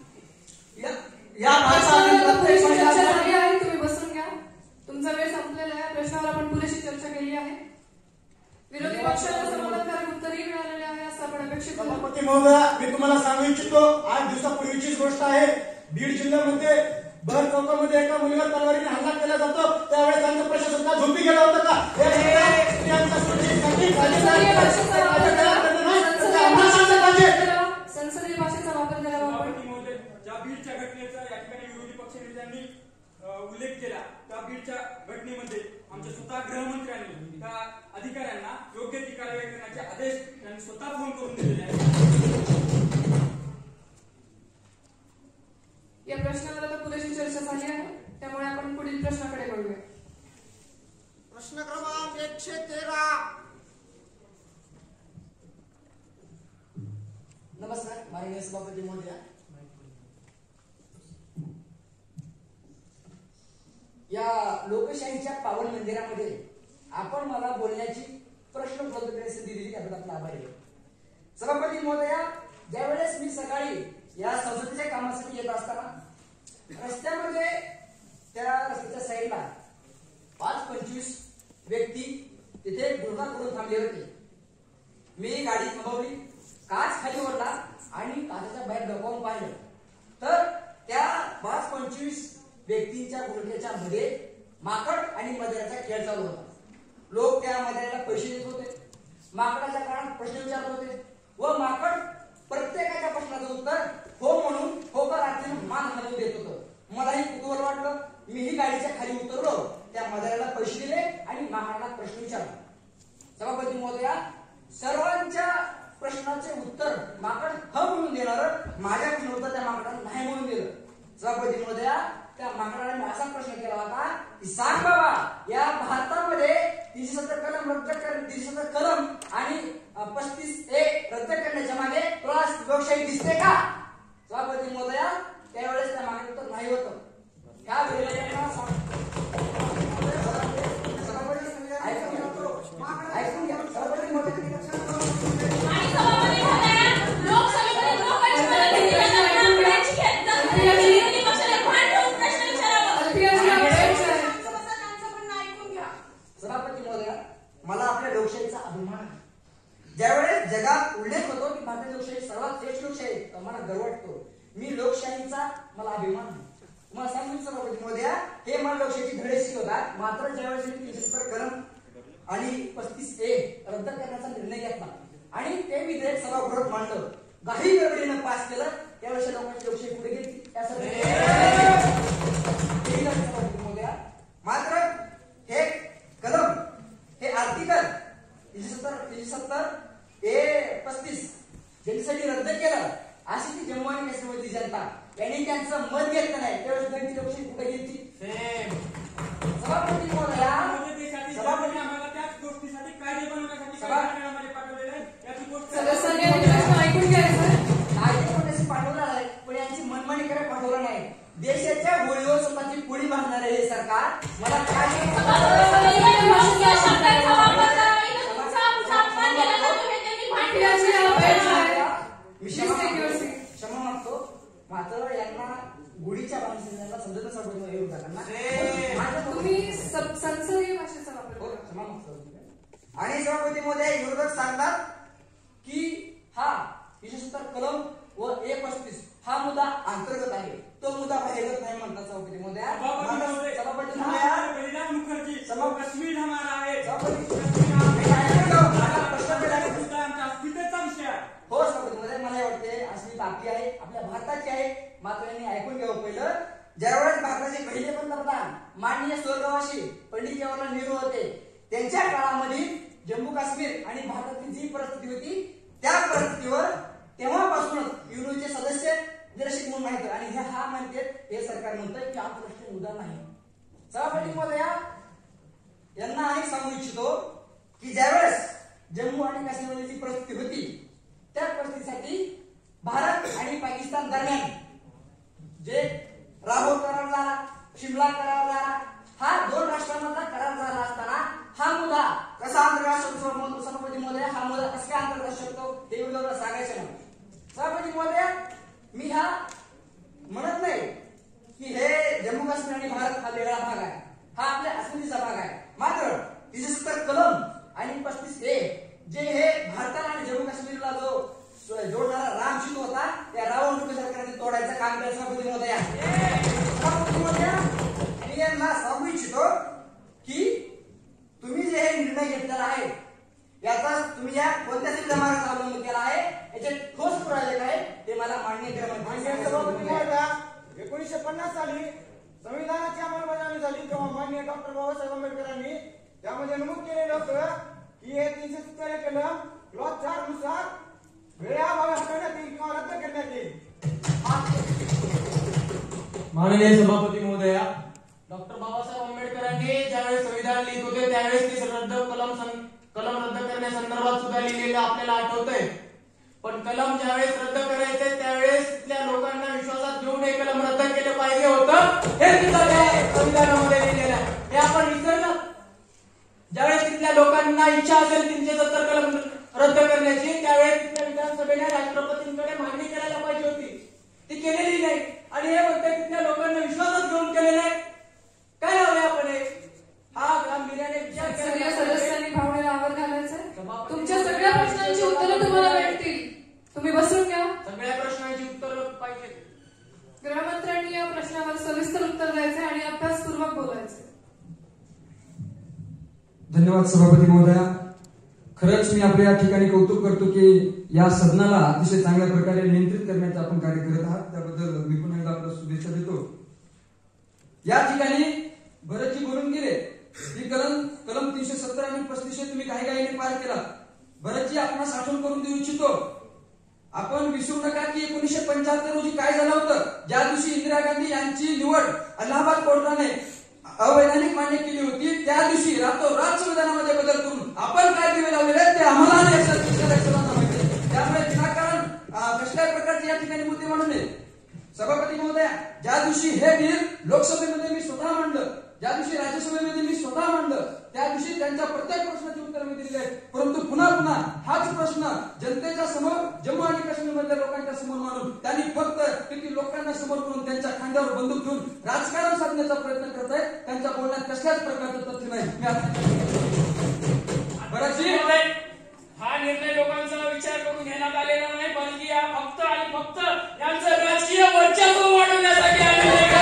S9: या भारतातील प्रत्येक
S1: चर्चा झाली
S9: महिला
S1: आहे, तुम्ही बसून घ्या. तुमचा वेळ संपलेला आहे. प्रश्नावर आपण पुरेशी चर्चा केली आहे. विरोधी पक्षाला समाधानकारक उत्तरही मिळालेले आहे असं आपण अपेक्षित करतो.
S10: सभापती महोदय, मी तुम्हाला सांगू इच्छितो, आठ दिवसापूर्वीचीच गोष्ट आहे. बीड जिल्ह्यामध्ये भर चौकामध्ये एका मुलीवर तलवारीने हल्ला केला जातो. त्यावेळेस त्यांचं प्रशासन का झोपी गेलं होतं का? हे स्त्रियांच्या सुरक्षेसाठी
S1: संसदीय भाषेचा वापर करा. संसदीय भाषेचा वापर करावा आपण.
S7: सभापती महोदय, ज्या बीडच्या घटनेचा या ठिकाणी विरोधी पक्षनेत्यांनी उल्लेख केला, त्या बीडच्या घटनेमध्ये आमच्या स्वतः गृहमंत्र्यांनी त्या अधिकाऱ्यांना योग्य ती कारवाई करण्याचे आदेश त्यांनी स्वतः फोन करून दिलेले आहेत.
S1: या प्रश्नावर आता पुरेशी चर्चा झाली आहे, त्यामुळे आपण पुढील प्रश्नाकडे वळूया.
S10: प्रश्न क्रमांक एकशे तेरा.
S3: नमस्कार, माननीय सभापती महोदया. या लोकशाहीच्या पावन मंदिरामध्ये आपण मला बोलण्याची प्रश्न उपलब्ध करण्याची संधी दिली त्याबद्दल आपला आभारी आहे. सभापती महोदया, ज्यावेळेस मी सकाळी या संसदेच्या कामासाठी येत असताना रस्त्यामध्ये त्या रस्त्याच्या साईडला पाच पंचवीस व्यक्ती तिथे गुन्हा करून थांबले होते. मी गाडी थांबवली, काच खाली ओढला आणि काचाच्या बाहेर डोकावून पाहिलं तर त्या पाच पंचवीस व्यक्तींच्या गुन्ह्याच्या मध्ये माकड आणि मदराचा खेळ चालू होता. लोक त्या मदराला पैसे देत होते, माकडाच्या कानात प्रश्न विचारत होते व माकड प्रत्येकाच्या प्रश्नाचं उत्तर हो म्हणून होकारार्थीने मान हलवून देत होतं. मलाही कुतूहल वाटलं. मीही गाडीच्या खाली उतरलो, त्या मदराला पैसे दिले आणि माकडाला प्रश्न विचारला. सभापती महोदया, सर्वांच्या प्रश्नाचे उत्तर माकड ह म्हणून देणार, माझ्या प्रश्न उत्तर त्या माकडाला नाही म्हणून दिलं. सभापती महोदया, त्या माकडाने मी असा प्रश्न केला होता की सांग बाबा, या भारतामध्ये तीनशे सत्तर कलम रद्द कर तीनशे सत्तर कलम आणि पस्तीस ए रद्द करण्याच्या मागे तुला लोकशाही दिसते का? सभापती महोदया, त्यावेळेस त्या मागे उत्तर नाही होतं. त्या वेळेला ऐकून घ्या सभापती महोदया.
S2: आणि सभापती महोदया, लोकसभेमध्ये लोकांची मदत घेतली जाणार नाही. विरोधी पक्षाला भान ठेवून प्रश्न विचारावा.
S3: सभापती महोदया, मला आपल्या लोकशाहीचा अभिमान आहे. ज्यावेळेस जगात उल्लेख होतो की भारतीय लोकशाही सर्वात श्रेष्ठ लोकशाही, तर मला गर्व वाटतो. मी लोकशाहीचा मला अभिमान आहे. मला सांगू सभापती महोदया, हे मला लोकशाहीची धडे शिकवतात. मात्र ज्यावेळेस मी तीनशे सत्तर कलम आणि पस्तीस ए रद्द करण्याचा निर्णय घेतला आणि ते विधेयक सभागृहात मांडलं, काही गडबडीनं पास केलं, त्यावेळेस लोकांची लोकशाही पुढे गेली. महोदया, मात्र हे कलम, हे आर्टिकल तीनशे सत्तर तीनशे सत्तर ए पस्तीस ज्यांच्यासाठी रद्द केलं, अशी ती जम्मू आणि काश्मीरमधली जनता यांनी त्यांचं मत घेतलं नाही, त्यावेळेस त्यांची लोकशाही कुठे गेली. सभापती महोदया, सभापती
S7: आम्हाला त्याच गोष्टीसाठी कायदे बनवण्यासाठी सभागृहामध्ये पाठवलेले आहे. याची गोष्ट
S1: सदस्यांनी प्रश्न ऐकून घ्यायचा.
S3: कायदे बनवण्यासाठी पाठवलं आहे, पण यांची मनमानी करायला पाठवलं नाही. देशाच्या गोळीवर स्वतःची पोळी बांधणारे हे सरकार मला काय क्षमा मागतो. मात्र यांना गुढीच्या बांधण्याला समजत समजत हे होता
S1: तुम्ही संसदीय भाषेचा वापर करा.
S3: क्षमा मागतो. आणि सभापती महोदय, विरोधक सांगतात की हा तीनशे सत्तर कलम व ए पस्तीस हा मुद्दा अंतर्गत आहे, तो मुद्दा बाहेरच नाही म्हणतात. सभापती महोदय, सभापती महोदय,
S7: बलिदान मुखर्जी काश्मीर हमारा आहे.
S3: हो सभापती महोदय, मला वाटते अस्मिता आपली आहे, आपल्या भारताची आहे. मात्र यांनी ऐकून घ्यावं. पहिलं, ज्यावेळेस भारताचे पहिले पंतप्रधान माननीय स्वर्गवासी पंडित जवाहरलाल नेहरू होते, त्यांच्या काळामध्ये जम्मू काश्मीर आणि भारताची जी परिस्थिती होती, त्या परिस्थितीवर तेव्हापासूनच युरोचे सदस्य निरशिक म्हणून माहिती आणि हे हा म्हणते हे सरकार म्हणतं की आंतरराष्ट्रीय मुद्दा नाही. सभापती महोदया,
S11: इच्छितो की ज्यावेळेस जम्मू आणि काश्मीरमध्ये जी परिस्थिती होती त्या परिस्थितीसाठी भारत आणि पाकिस्तान दरम्यान जे राहोर करार झाला, शिमला करार झाला, हा दोन राष्ट्रांमधला करार झाला असताना हा मुद्दा कसा आंतरराष्ट्रीय सभापती महोदय हा मुद्दा कसा काय आंतरराष्ट्रीय शकतो हे विरोधाला सांगायचं नाही. सभापती महोदय, मी हा म्हणत नाही की हे जम्मू काश्मीर आणि भारत हा वेगळा भाग आहे, हा आपल्या अस्मितेचा भाग आहे. मात्र तीनशे सत्तर कलम आणि पस्तीस ए जे हे भारताला आणि जम्मू काश्मीरला जो जोडणारा राम सेतू होता त्या रावण रुपये सरकारने तोडायचं काम केलं. सभापती महोदय, सभापती महोदय, मी यांना सांगू इच्छितो की तुम्ही जे हे निर्णय घेतलेला आहे याचा तुम्ही या कोणत्या सिद्ध मार्गाचा अवलंब केला आहे याचे ठोस पुरावे काय ते मला मान्य
S10: मान्य
S11: करा.
S10: सभापती महोदय, एकोणीसशे पन्नास साली संविधानाची अंमलबजावणी झाली तेव्हा मान्य डॉक्टर बाबासाहेब आंबेडकरांनी त्यामध्ये नमूद केलेलं होतं की हे तीनशे सत्तर कलम क्लॉज चार नुसार वेळेअभावी हटवण्यात येईल किंवा रद्द करण्यात येईल.
S3: माननीय सभापती महोदया, डॉक्टर बाबासाहेब आंबेडकरांनी ज्यावेळेस संविधान लिहित होते त्यावेळेस ते रद्द कलम कलम रद्द करण्यासंदर्भात सुद्धा लिहिलेलं आपल्याला आठवतंय. पण कलम ज्यावेळेस रद्द करायचे त्यावेळेस तिथल्या लोकांना विश्वासात घेऊन हे कलम रद्द केलं पाहिजे होतं हे तिथं त्या संविधानामध्ये लिहिलेलं आहे. हे आपण विसरलं. ज्यावेळेस तिथल्या लोकांना इच्छा असेल तीनशे सत्तर कलम रद्द करण्याची त्यावेळेस तिथल्या विधानसभेने राष्ट्रपतींकडे मागणी करायला पाहिजे होती, ती केलेली नाही. आणि हे म्हणते तिथल्या लोकांना विश्वासात घेऊन केलेलं आहे. काय हवंय आपण हे हा गांभीर्याने विचार
S1: सगळ्या सदस्यांनी भावनेला आवर घालायचं. तुमच्या सगळ्या प्रश्नांची उत्तरं तुम्हाला भेटतील. तुम्ही बसून घ्या.
S3: सगळ्या प्रश्नांची उत्तरं पाहिजे.
S1: गृहमंत्र्यांनी या प्रश्नावर सविस्तर उत्तर द्यायचे आणि अभ्यासपूर्वक बोलायचे.
S12: धन्यवाद सभापती महोदया. खरंच मी आपल्या या ठिकाणी कौतुक करतो की या सदनाला अतिशय चांगल्या प्रकारे नियंत्रित करण्याचं आपण कार्य करत आहात. त्याबद्दल मी पुन्हा एकदा आपल्याला शुभेच्छा देतो. या ठिकाणी भरतजी बोलून गेले की कलम कलम तीनशे सत्तर आणि पस्तीसशे तुम्ही काही काही पार केला. भरतजी आपणास आठवण करून देऊ इच्छितो. आपण विसरू नका की एकोणीसशे पंच्याहत्तर रोजी काय झालं होतं. ज्या दिवशी इंदिरा गांधी यांची निवड अलाहाबाद कोर्टाने अवैधानिक मान्य केली होती त्या दिवशी रातोरात संविधानामध्ये बदल करून आपण काय दिवे लावलेले ते आम्हाला माहिती. त्यामुळे विनाकारण कसल्याही प्रकारचे या ठिकाणी मुद्दे मांडू नये. सभापती महोदया, ज्या दिवशी हे बिल लोकसभेमध्ये मी स्वतः मांडलं, ज्या दिवशी राज्यसभेमध्ये मी स्वतः मांडलं त्या दिवशी त्यांच्या प्रत्येक प्रश्नाची उत्तर मी दिलेली आहेत. परंतु पुन्हा पुन्हा हाच प्रश्न जनतेच्या समोर जम्मू आणि काश्मीरमधल्या लोकांच्या समोर मांडून त्यांनी फक्त किती लोकांना समोर करून त्यांच्या खांद्यावर बंदूक घेऊन राजकारण साधण्याचा प्रयत्न करत आहेत. त्यांच्या बोलण्यात कसल्याच प्रकारचं तथ्य नाही.
S8: हा निर्णय लोकांचा विचार करून घेण्यात आलेला नाही, बल्कि हा फक्त आणि फक्त यांचं राजकीय वर्चस्व वाढवण्यासाठी आलेला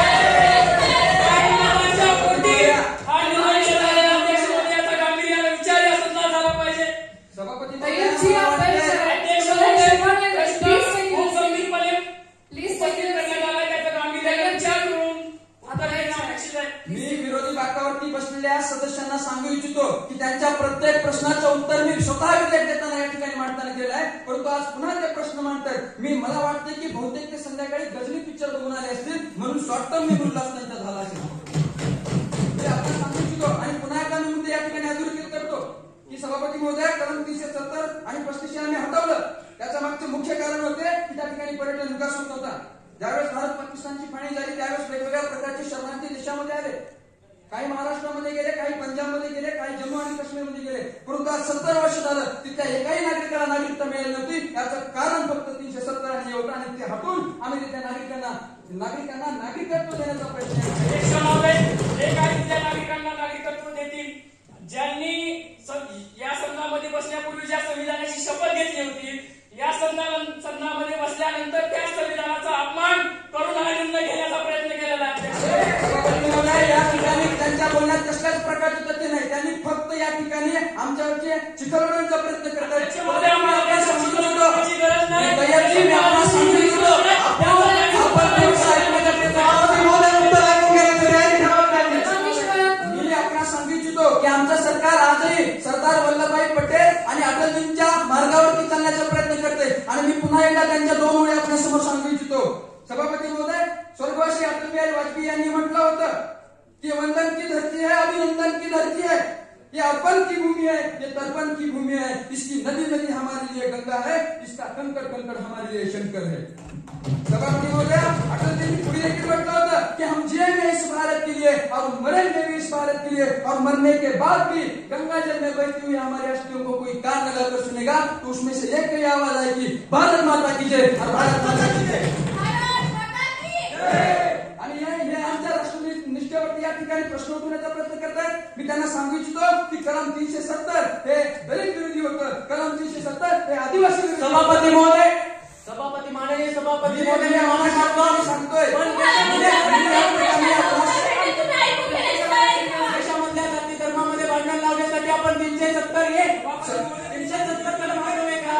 S12: सदस्यांना सांगू इच्छितो की त्यांच्या प्रत्येक प्रश्नाचं उत्तर मी स्वतः विधेयक देताना या ठिकाणी मांडताना केलं आहे. परंतु आज पुन्हा ते प्रश्न मांडतात. मी मला वाटते की बहुतेक ते संध्याकाळी गजनी पिक्चर बघून आले असतील म्हणून शॉर्ट टर्म मी बोलला असता झाला असेल. मी आपण सांगू इच्छितो आणि पुन्हा एकदा मी मुद्दे या ठिकाणी अधोरेखित करतो की सभापती महोदय, कलम तीनशे सत्तर आणि पस्तीसशे आम्ही हटवलं. त्याच्या मागचे मुख्य कारण होते की त्या ठिकाणी पर्यटन विकास होत होता. ज्यावेळेस भारत पाकिस्तानची फाळणी झाली त्यावेळेस वेगवेगळ्या प्रकारचे शरणार्थी देशामध्ये आले. काही महाराष्ट्रामध्ये गेले, काही पंजाबमध्ये गेले, काही जम्मू आणि काश्मीरमध्ये गेले. परंतु आज सत्तर वर्ष झालं तिथल्या एकाही नागरिकाला नागरिकता मिळाली नव्हती. याचं कारण फक्त तीनशे सत्तर आणि होतं आणि ते हटून आम्ही तिथल्या नागरिकांना नागरिकांना नागरिकत्व देण्याचा प्रयत्न
S8: नागरिकांना नागरिकत्व देतील ज्यांनी या सदनामध्ये बसण्यापूर्वी ज्या संविधानाची शपथ घेतली होती, या सदनामध्ये बसल्यानंतर त्या संविधानाचा अपमान करून हा निर्णय घेण्याचा प्रयत्न केलेला आहे.
S12: या ठिकाणी त्यांच्या बोलण्यात कसल्याच प्रकारचे तथ्य नाही. त्यांनी फक्त या ठिकाणी आमच्यावरचे चिखलवण्याचा प्रयत्न करतात. मी आपल्याला सांगू इच्छितो की आमचं सरकार आजही सरदार वल्लभभाई पटेल आणि अटलजींच्या मार्गावरती चालण्याचा प्रयत्न करते. आणि मी पुन्हा एकदा त्यांच्या दोन ओळी आपल्यासमोर सांगू इच्छितो. सभापती महोदय, स्वर्गवासी अटल बिहारी वाजपेयी यांनी म्हटलं होतं कि वंदन की धरती है, अभिनंदन की धरती है. ये अर्पण की भूमि है, ये तर्पण की भूमि है। इसकी नदी नदी हमारे लिए गंगा है, इसका कंकड़ कंकड़ हमारे लिए शंकर है। सभापति महोदय, अटल जी ने पुरी एक म्हटलं होतं की हम जिएंगे इस भारत के लिए और मरेंगे भी इस भारत के लिए, और मरने के बाद भी गंगा जल में बहती हुई हमारी अस्थियों को कोई कान लगाकर सुनेगा तो उसमें से एक ही आवाज आएगी, भारत माता की जय और भारत माता की जय। आणि हे आमच्या राष्ट्रनिष्ठेवरती या ठिकाणी प्रश्न उठवण्याचा प्रयत्न करतायत। मी त्यांना सांगू इच्छितो की कलम तीनशे सत्तर हे दलित विरोधी होतं, कलम तीनशे सत्तर हे आदिवासी विरोधी।
S3: सभापती महोदय, सभापती माननीय सभापती महोदय, सांगतोय देशामधल्या जाती धर्मामध्ये भांडण लावण्यासाठी आपण तीनशे सत्तर हे तीनशे सत्तर कलम वाढवूया का?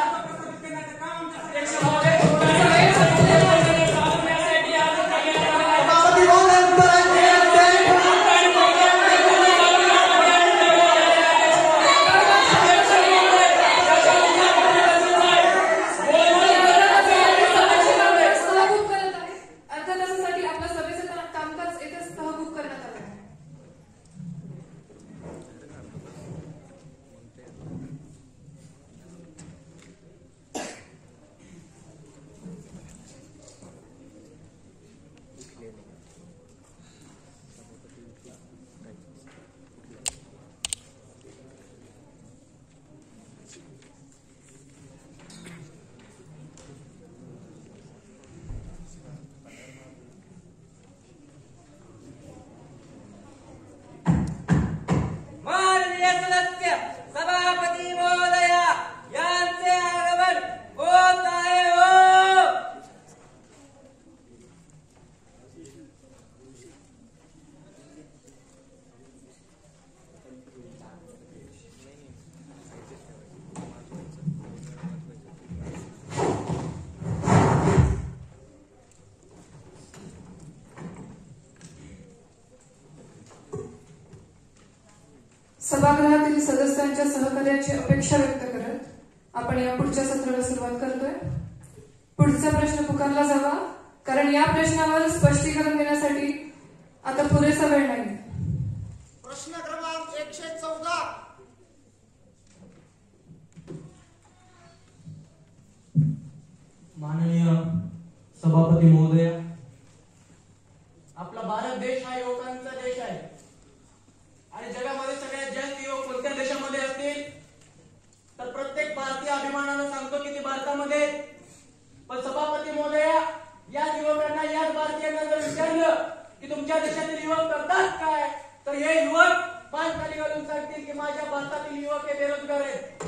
S1: सभागृहातील सदस्यांच्या सहकार्याची अपेक्षा व्यक्त करत आपण या पुढच्या सत्राला सुरुवात करतोय। पुढचा प्रश्न पुकारला जावा, कारण या प्रश्नावर स्पष्टीकरण देण्यासाठी आता पुरेसा वेळ नाही।
S10: प्रश्न क्रमांक एकशे चौदा।
S3: माननीय सभापती महोदय, आपला भारत देश हा युवकांचा देश आहे आणि जगामध्ये सगळ्यात जास्त युवक कोणत्या देशामध्ये असतील तर प्रत्येक भारतीय अभिमानानं सांगतो की ते भारतामध्ये। पण सभापती महोदय, या युवकांना याच भारतीयांना जर विचारलं की तुमच्या देशातील युवक करतात काय, तर हे युवक पाच खाली घालून सांगतील की माझ्या भारतातील युवक हे बेरोजगार आहेत।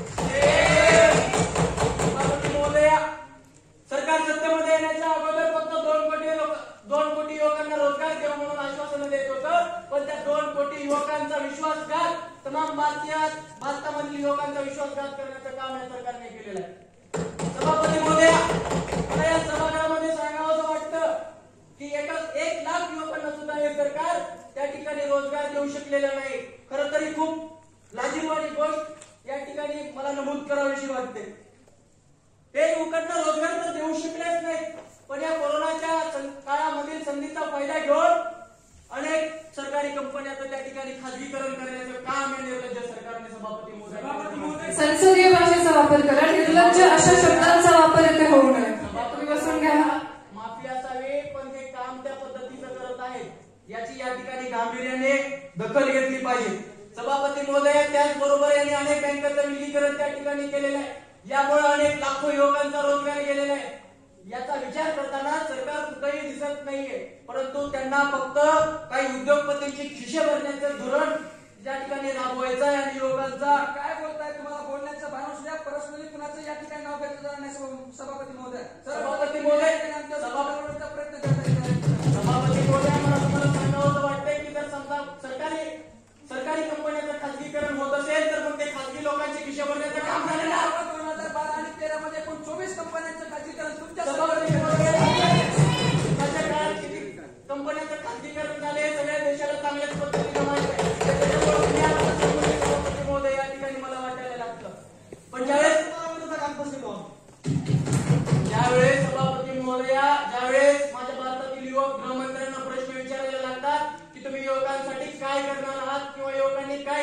S3: सभापती महोदय, सरकार सत्तेमध्ये येण्याच्या अगोदर फक्त दोन कोटी लोक दोन कोटी युवकांना रोजगार देऊ म्हणून आश्वासन देत होतं, पण त्या दोन कोटी युवकांचा विश्वासघात, तमाम भारतीयात भारतामधील युवकांचा विश्वासघात करण्याचं काम या सरकारने केलेलं आहे। सभापती महोदय, मला या सभागृहामध्ये सांगावं वाटतं की एका एक लाख युवकांना सुद्धा हे सरकार त्या ठिकाणी रोजगार देऊ शकलेलं नाही। खरं तरी खूप लाजिरवाणी गोष्ट या ठिकाणी मला नमूद करावीशी वाटते। हे युवकांना रोजगार तर देऊ शकलेच नाही, पण या कोरोनाच्या काळामधील संधीचा फायदा घेऊन अनेक सरकारी कंपन्यांचं त्या ठिकाणी खाजगीकरण करण्याचं काम या निर्लज्ज सरकारने सभापती महोदय
S1: संसदीय भाषेचा वापर करा, निर्लज्ज अशा शब्दांचा वापर इथे होऊ नये। तुम्ही बसून घ्या।
S3: माफी असावी, पण ते काम त्या पद्धतीचं करत आहेत याची या ठिकाणी गांभीर्याने दखल घेतली पाहिजे। सभापती महोदय, त्याचबरोबर यांनी अनेक बँकांचं विलीनीकरण त्या ठिकाणी केलेलं आहे, यामुळे अनेक लाखो युवकांचा रोजगार गेलेला आहे। याचा विचार करताना सरकार कुठेही दिसत नाहीये, परंतु त्यांना फक्त काही उद्योगपतींची खिशे भरण्याचं धोरण या ठिकाणी राबवायचं आहे आणि युवकांचा
S12: काय बोलताय, तुम्हाला बोलण्याचं भान असू द्या, पर्सनली कुणाचं या ठिकाणी नाव घेतलं जाणार नाही। सभापती महोदय,
S3: सभापती महोदय,
S12: सभागृहाचा प्रयत्न करताय।
S3: सभापती महोदय, मला तुम्हाला सांगावं वाटतंय की जर समजा सरकारी सरकारी कंपन्यांचं खाजगीकरण होत असेल तर मग ते खाजगी लोकांची खिशे भरण्याचं काम झालेलं आहे।
S12: दोन हजार बारा आणि तेरा मध्ये एकूण चोवीस कंपन्यांचं खाजगीकरण तुमच्या
S3: कंपन्यांचं खाजगीकरण झाले, सगळ्या देशाला चांगल्याच पद्धतीने माहिती आहे। सभापती महोदय, या ठिकाणी मला वाटायला लागतं, पण ज्यावेळेस ज्यावेळेस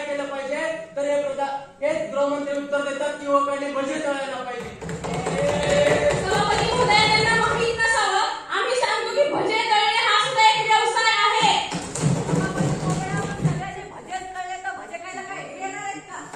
S3: केलं पाहिजे, तर हे प्रधान हेच गृहमंत्री उत्तर देतात की युवकांनी भजे तळायला पाहिजे.
S2: सभापती महोदय, त्यांना माहित नसावं, आम्ही सांगतो की भजे तळणे हा सुद्धा एक व्यवसाय आहे.
S6: भजेच कळले तर भजे खायला काय हे येणार आहेत का?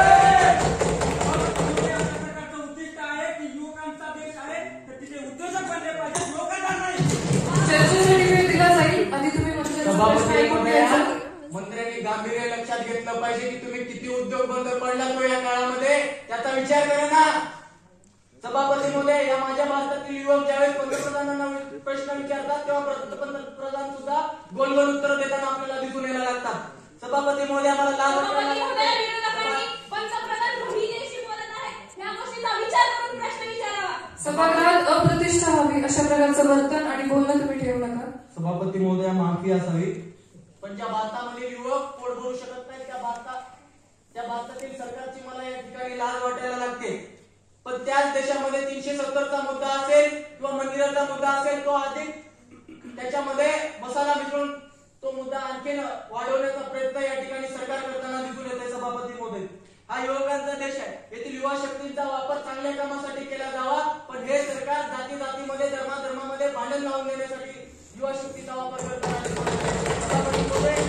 S7: सरकारचं उद्दिष्ट आहे की युवकांचा देश आहे, तर तिथे उद्योजक बनले पाहिजे, लोकांना नाही.
S1: चर्चेसाठी वेळ दिला जाईल. आधी तुम्ही मंत्र्यांचा प्रश्न
S3: सभापती
S1: ऐकून
S3: महोदया,
S1: घ्यायचा.
S3: मंत्र्यांनी गांभीर्य लक्षात घेतलं पाहिजे की तुम्ही किती उद्योग बंद पडला तो या काळामध्ये त्याचा विचार करा ना. सभापती महोदय, या माझ्या भारतातील युवक ज्यावेळेस पंतप्रधानांना प्रश्न विचारतात तेव्हा पंतप्रधान सुद्धा गोल गोल उत्तर देताना आपल्याला दिसून यायला लागतात. सभापती महोदय, मला लाज
S2: सभापती
S3: वाटायला
S2: महोदय,
S3: लागते.
S2: विरोधकांनी पंतप्रधान महिलेशी बोलत आहेत, या गोष्टीचा विचार करून प्रश्न विचारावा.
S1: सभागृहात अप्रतिष्ठा हवी अशा प्रकारचं वर्तन आणि बोलणं तुम्ही ठेवू नका.
S9: सभापती महोदया, माफी असावी.
S3: पण ज्या भारतामध्ये युवक पोट भरू शकत नाही त्या भारतात त्या भारतातील सरकारची मला या ठिकाणी लाज वाटायला लागते. पण त्याच देशामध्ये तीनशे सत्तरचा मुद्दा असेल किंवा मंदिराचा मुद्दा असेल, तो अधिक त्याच्यामध्ये मसाला मिसळून तो मुद्दा आणखीन वाढवण्याचा प्रयत्न या ठिकाणी सरकार करताना दिसून येते. सभापती महोदय, हा युवकांचा देश आहे, येथील युवा शक्तीचा वापर चांगल्या कामासाठी केला जावा. पण हे सरकार जाती जातीमध्ये धर्माधर्मामध्ये भांडण लावून देण्यासाठी युवा शक्तीचा वापर करताना सभापती महोदय,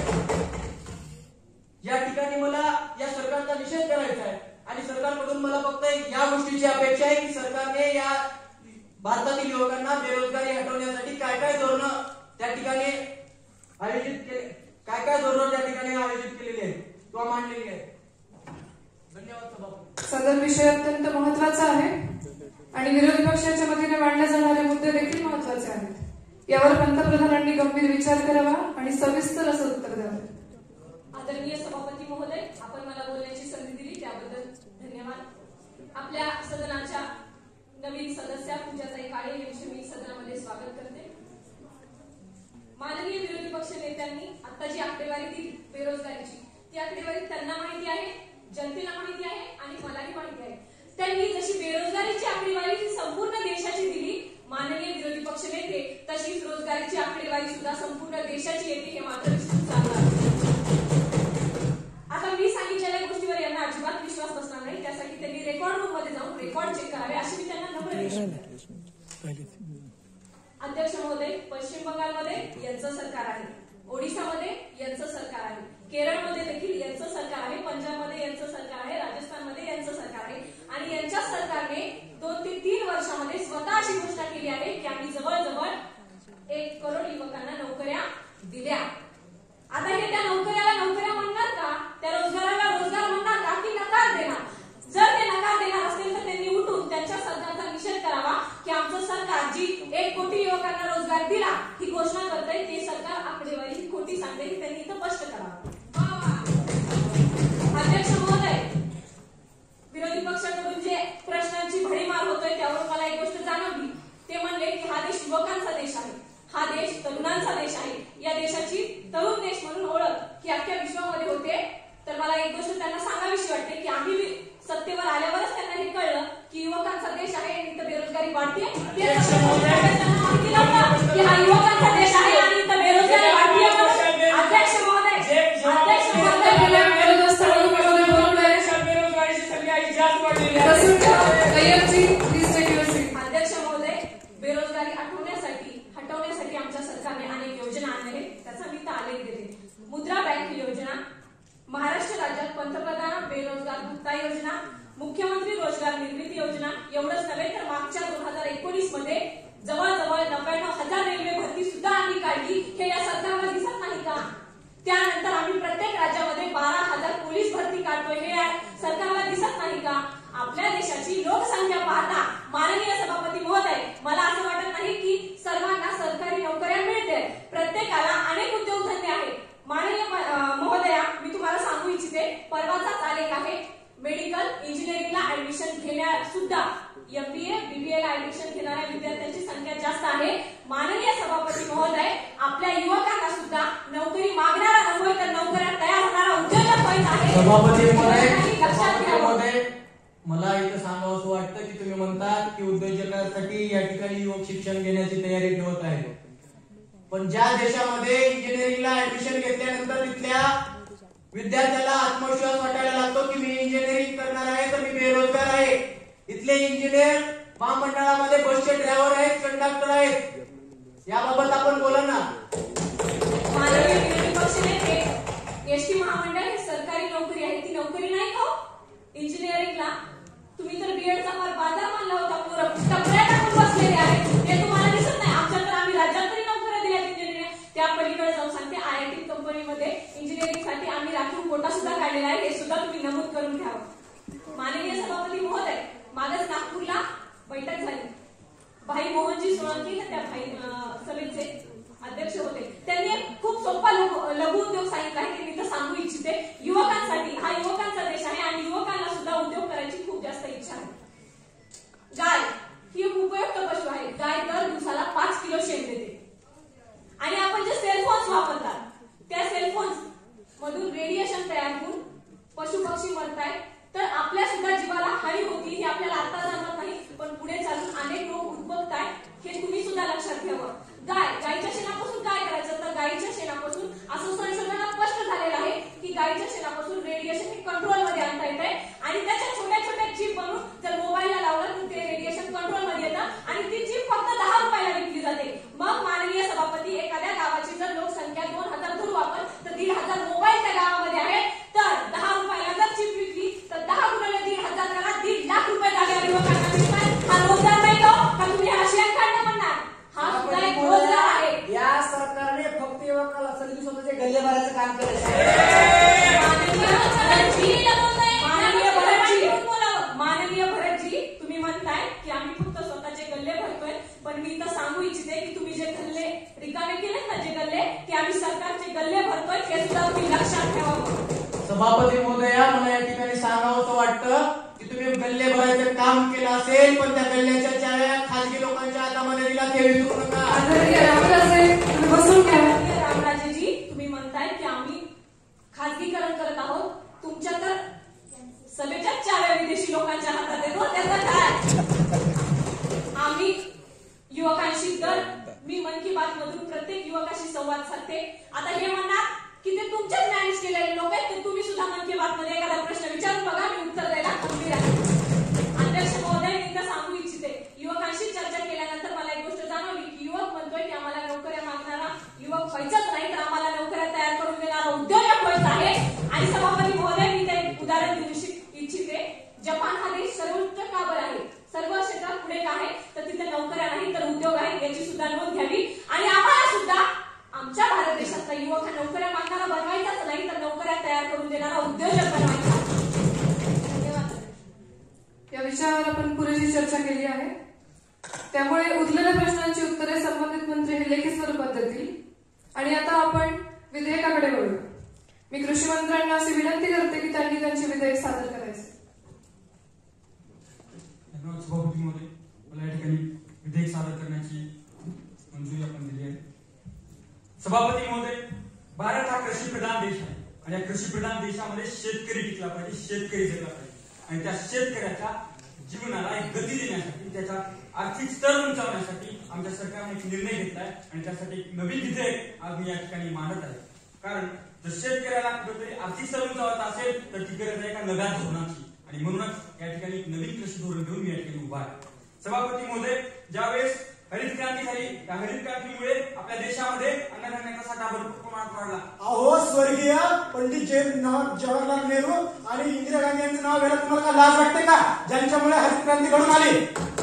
S3: या ठिकाणी मला या सरकारचा निषेध करायचा आहे आणि सरकारकडून मला फक्त या गोष्टीची अपेक्षा आहे की सरकारने या भारतातील युवकांना बेरोजगारी हटवण्यासाठी काय काय धोरणं त्या ठिकाणी आयोजित केले काय काय धोरणं त्या ठिकाणी आयोजित केलेली आहेत किंवा मांडलेली आहेत. धन्यवाद सभापती.
S1: सदर विषय अत्यंत महत्वाचा आहे आणि विरोधी पक्षाच्या वतीने मांडले जाणारे मुद्दे देखील महत्वाचे आहेत. यावर पंतप्रधानांनी गंभीर विचार करावा आणि सविस्तर असं उत्तर द्यावं.
S2: आदरणीय सभापती महोदय, आपण मला बोलण्याची संधी दिली त्याबद्दल धन्यवाद. आपल्या सदनाच्या नवीन सदस्या पूजाताई काळे यांचे मी सदनामध्ये स्वागत करते. माननीय विरोधी पक्ष नेत्यांनी आता जी आकडेवारी दिली बेरोजगारीची, ती आकडेवारी त्यांना माहिती आहे, जनतेला माहिती आहे आणि मलाही माहिती आहे. त्यांनी जशी बेरोजगारीची आकडेवारी ही संपूर्ण देशाची दिली, माननीय विरोधी पक्ष नेते तशीच रोजगारीची आकडेवारी सुद्धा संपूर्ण देशाची येते हे मात्र विसरून चालणार. आता मी सांगितलेल्या गोष्टीवर यांना अजिबात विश्वास बसणार नाही, त्यासाठी त्यांनी रेकॉर्ड रूम मध्ये जाऊन रेकॉर्ड चेक करावे अशी मी त्यांना नम्र विनंती. अध्यक्ष महोदय, पश्चिम बंगालमध्ये यांचं सरकार आहे, ओडिशामध्ये यांचं सरकार आहे, केरळमध्ये देखील यांचं सरकार आहे, पंजाबमध्ये यांचं सरकार आहे, राजस्थानमध्ये यांचं सरकार आहे आणि यांच्या सरकारने दोन ते तीन वर्षामध्ये स्वतः अशी घोषणा केली आहे की आम्ही जवळजवळ एक करोड युवकांना नोकऱ्या दिल्या. आता हे त्या नोकऱ्याला नोकऱ्या म्हणणार का, त्या रोजगाराला रोजगार म्हणणार का की नकार देणार? जर ते नकार देणार असतील तर त्यांनी उठून त्यांच्या सरकारचा निषेध करावा की आमचं सरकार जी एक कोटी युवकांना रोजगार दिला ही घोषणा करतंय, ते सरकार आकडेवारी ही खोटी सांगते, ही त्यांनी इथं स्पष्ट करावं. अध्यक्ष महोदय, विरोधी पक्षाकडून जे प्रश्नांची भडीमार होतोय त्यावर मला एक गोष्ट जाणवली. ते म्हणले की हा देश युवकांचा देश आहे, हा देश तरुणांचा देश आहे, या देशाची तरुण देश म्हणून ओळख ही अख्ख्या विश्वामध्ये होते. तर मला एक गोष्ट त्यांना सांगावीशी वाटते की आम्ही सत्तेवर आल्यावरच त्यांना हे कळलं की युवकांचा देश आहे आणि इथं बेरोजगारी वाढते. माहिती नव्हतं की हा युवकांचा देश आहे आणि इथं बेरोजगारी वाढते. अध्यक्ष महोदय, अध्यक्ष महोदय,
S8: बेरोजगारीची संख्या ही जास्त वाढलेली आहे.
S2: अध्यक्ष महोदय, बेरोजगारी हटवण्यासाठी हटवण्यासाठी आमच्या सरकारने अनेक योजना आणल्या आहेत, त्याचा मी तालेख देते. मुद्रा बँक योजना, महाराष्ट्र राज्यात पंतप्रधान बेरोजगार भत्ता योजना, मुख्यमंत्री रोजगार निर्मिती योजना. एवढंच नव्हे तर मागच्या दोन हजार एकोणीस मध्ये जवळजवळ नव्याण्णव हजार रेल्वे भरती सुद्धा आम्ही काढली. हे या सरकारला दिसत नाही का? त्यानंतर आम्ही प्रत्येक राज्यामध्ये बारा हजार पोलीस भरती काढतोय, हे सरकारला दिसत नाही का? आपल्या देशाची लोकसंख्या पाहता माननीय सभापती महोदय, मला असं वाटत नाही की सर्वांना सरकारी नोकऱ्या मिळते. प्रत्येकाला अनेक उद्योगधंदे आहेत. माननीय महोदया, मी तुम्हाला सांगू इच्छिते, परवाचाच आलेख आहे. मेडिकल इंजिनिअरिंगला ऍडमिशन घेण्या सुद्धा एमबीए बीबीए ला ऍडमिशन घेणाऱ्या विद्यार्थ्यांची संख्या जास्त आहे. माननीय सभापती महोदय, आपल्या युवकांना सुद्धा नोकरी मागणारा नव्हे तर नोकऱ्या तयार होणारा उद्योजक व्हायचा आहे.
S3: सभापती महोदय, मला इथं सांगावं असं वाटतं की तुम्ही म्हणतात की उद्योजकांसाठी या ठिकाणी युवक शिक्षण घेण्याची तयारी ठेवत आहे, पण ज्या देशामध्ये इंजिनिअरिंगला ऍडमिशन घेतल्यानंतर तिथल्या विद्यार्थ्याला आत्मविश्वास वाटायला लागतो की मी इंजिनिअरिंग करणार आहे तर मी बेरोजगार आहे. इथले इंजिनियर महामंडळामध्ये बसचे ड्रायव्हर आहेत, कंडक्टर आहेत. याबाबत आपण बोला ना.
S2: माननीय विरोधी पक्षनेते, एसटी महामंडळ हे सरकारी नोकरी आहे, ती नोकरी नाही का? इंजिनिअरिंगला तुम्ही तर बीएडचा फार बाजार मानला होता. पोरं टपऱ्या टाकून बसलेले आहेत, ते तुम्हाला दिसत नाही. आमच्या तर आम्ही राज्यात तरी नोकऱ्या दिल्या इंजिनिअरिंग. त्या पलीकडे जाऊन सांगते, आय आय टी कंपनीमध्ये इंजिनिअरिंग साठी आम्ही राखीव कोटा सुद्धा काढलेला आहे, हे सुद्धा तुम्ही नमूद करून घ्यावं. माननीय सभापती महोदय, मागच नागपूरला बैठक झाली. भाई मोहनजी सोळंकी त्या भाई सभेचे अध्यक्ष होते. त्यांनी एक खूप सोपा लघु उद्योग सांगितला आहे, ते मी तर सांगू इच्छिते. युवकांसाठी, हा युवकांचा देश आहे आणि युवकांना सुद्धा उद्योग करायची खूप जास्त इच्छा आहे. गाय ही एक उपयुक्त पशु आहे. गाय दर दिवसाला पाच किलो शेण देते. आणि आपण जे सेलफोन्स वापरतात, त्या सेलफोन्स मधून रेडिएशन तयार होऊन पशु पक्षी मरतायत. तर आपल्या सुद्धा जीवाला हानी होती, हे आपल्याला आता जाणवत नाही, पण पुढे चालून अनेक रोग उद्भवतायत, हे तुम्ही सुद्धा लक्षात ठेवा. गाय गायच्या शेणापासून काय करायचं, तर गायच्या शेणापासून असं संशोधनात स्पष्ट झालेलं आहे की गायच्या शेणापासून रेडिएशन हे कंट्रोल मध्ये आणता येत आहे. आणि त्याच्या छोट्या छोट्या चिप बनवून जर मोबाईलला लावलं तर ते रेडिएशन कंट्रोल मध्ये येतं आणि ती चिप फक्त दहा रुपयाला विकली जाते. मग माननीय सभापती, एखाद्या गावाची जर लोकसंख्या दोन हजार धरू आपण, तर दीड हजार मोबाईल त्या गावामध्ये आहे. तर दहा रुपयाला जर चिप विकली तर दहा गुणिले दीड हजार करा, दीड लाख रुपये जागेवर युवकांना मिळतात. हा रोजगार नाही का? का तुम्ही हा शेण काढणं म्हणणार? हा सुद्धा एक रोजगार आहे.
S11: या सरकारने फक्त युवकाला संधी स्वतःचे गल्ले भरायचं काम केलं.
S2: माननीय भरतजी, तुम्ही म्हणताय की आम्ही फक्त स्वतःचे गल्ले भरतोय, पण मी तर सांगू इच्छिते की तुम्ही जे गल्ले रिकामे केलेत ना, जे गल्ले, ते आम्ही सरकारचे गल्ले भरतोय, हे सुद्धा तुम्ही लक्षात ठेवावं.
S3: सभापती महोदया, मला या ठिकाणी सांगावंसं वाटतं की तुम्ही गल्ले भरायचं काम केलं असेल, पण त्या गल्ल्याच्या चाव्या खासगी लोकांच्या हातामध्ये दिला, ते विसरू नका.
S1: बसून घ्या.
S2: रामराजेजी, तुम्ही म्हणताय की आम्ही खासगीकरण करत आहोत. तुमच्या तर सभेच्या चाव्या विदेशी लोकांच्या हातात येतो, त्याचा काय? आम्ही युवकांशी दर मी मन की बात मधून प्रत्येक युवकाशी संवाद साधते. आता हे म्हणणार की ते तुमच्याच मॅनेज केलेले लोक आहेत, तर तुम्ही सुद्धा मन की बात मध्ये एखादा प्रश्न विचारून बघा, मी उत्तर द्यायला खंबीर आहे. अध्यक्ष महोदय, मी तर सांगू इच्छिते, युवकांशी चर्चा केल्यानंतर मला एक गोष्ट जाणवली की युवक म्हणतोय की आम्हाला नोकऱ्या मागणारा युवक व्हायचाच नाही, तर आम्हाला नोकऱ्या तयार करून देणारा उद्योजक व्हायचा आहे. आणि सभापती महोदय, मी ते एक उदाहरण देऊ इच्छिते. जपान हा देश सर्वोच्च का बरं आहे, सर्व क्षेत्रात पुढे का आहे, तर तिथे नोकऱ्या नाही तर उद्योग आहे, याची सुद्धा नोंद घ्यावी. आणि आम्हाला सुद्धा आमच्या भारत देशातला युवक हा नोकऱ्या मागणारा बनवायचाच नाही, तर नोकऱ्या तयार करून देणारा उद्योजक बनवायचा. धन्यवाद.
S1: या विषयावर आपण पुरेशी चर्चा केली आहे, त्यामुळे उरलेल्या प्रश्नांची उत्तरे संबंधित मंत्री हे लेखी स्वरूपात देतील. आणि आता आपण विधेयकाकडे वळू. मी कृषी मंत्र्यांना अशी विनंती करते की त्यांनी त्यांचे विधेयक सादर करायचे.
S7: धन्यवाद सभापती महोदय, मला या ठिकाणी विधेयक सादर करण्याची मंजुरी आपण दिली आहे. सभापती महोदय, भारत हा कृषी प्रधान देश आहे आणि या कृषी प्रधान देशामध्ये शेतकरी टिकला पाहिजे, शेतकरी जगला पाहिजे. आणि त्या शेतकऱ्याच्या जीवनाला एक गती देण्यासाठी, त्याचा आर्थिक स्तर उंचावण्यासाठी आमच्या सरकारने एक निर्णय घेतलाय आणि त्यासाठी एक नवीन विधेयक आज मी या ठिकाणी मांडत आहे. कारण जर शेतकऱ्याला कुठेतरी आर्थिक स्तर उंचावायचा असेल तर ती गरज आहे एका नव्या धोरणाची, आणि म्हणूनच या ठिकाणी एक नवीन कृषी धोरण घेऊन मी या ठिकाणी उभा आहे. सभापती महोदय, ज्यावेळेस हरित क्रांती झाली, त्या हरित क्रांतीमुळे आपल्या देशामध्ये अन्नधान्याचा साठा भरपूर प्रमाणात वाढला.
S10: अहो, स्वर्गीय पंडित जवाहरलाल नेहरू आणि इंदिरा गांधी यांचं नाव घ्यायला तुम्हाला का लाज वाटते का, ज्यांच्यामुळे हरित क्रांती घडून आली?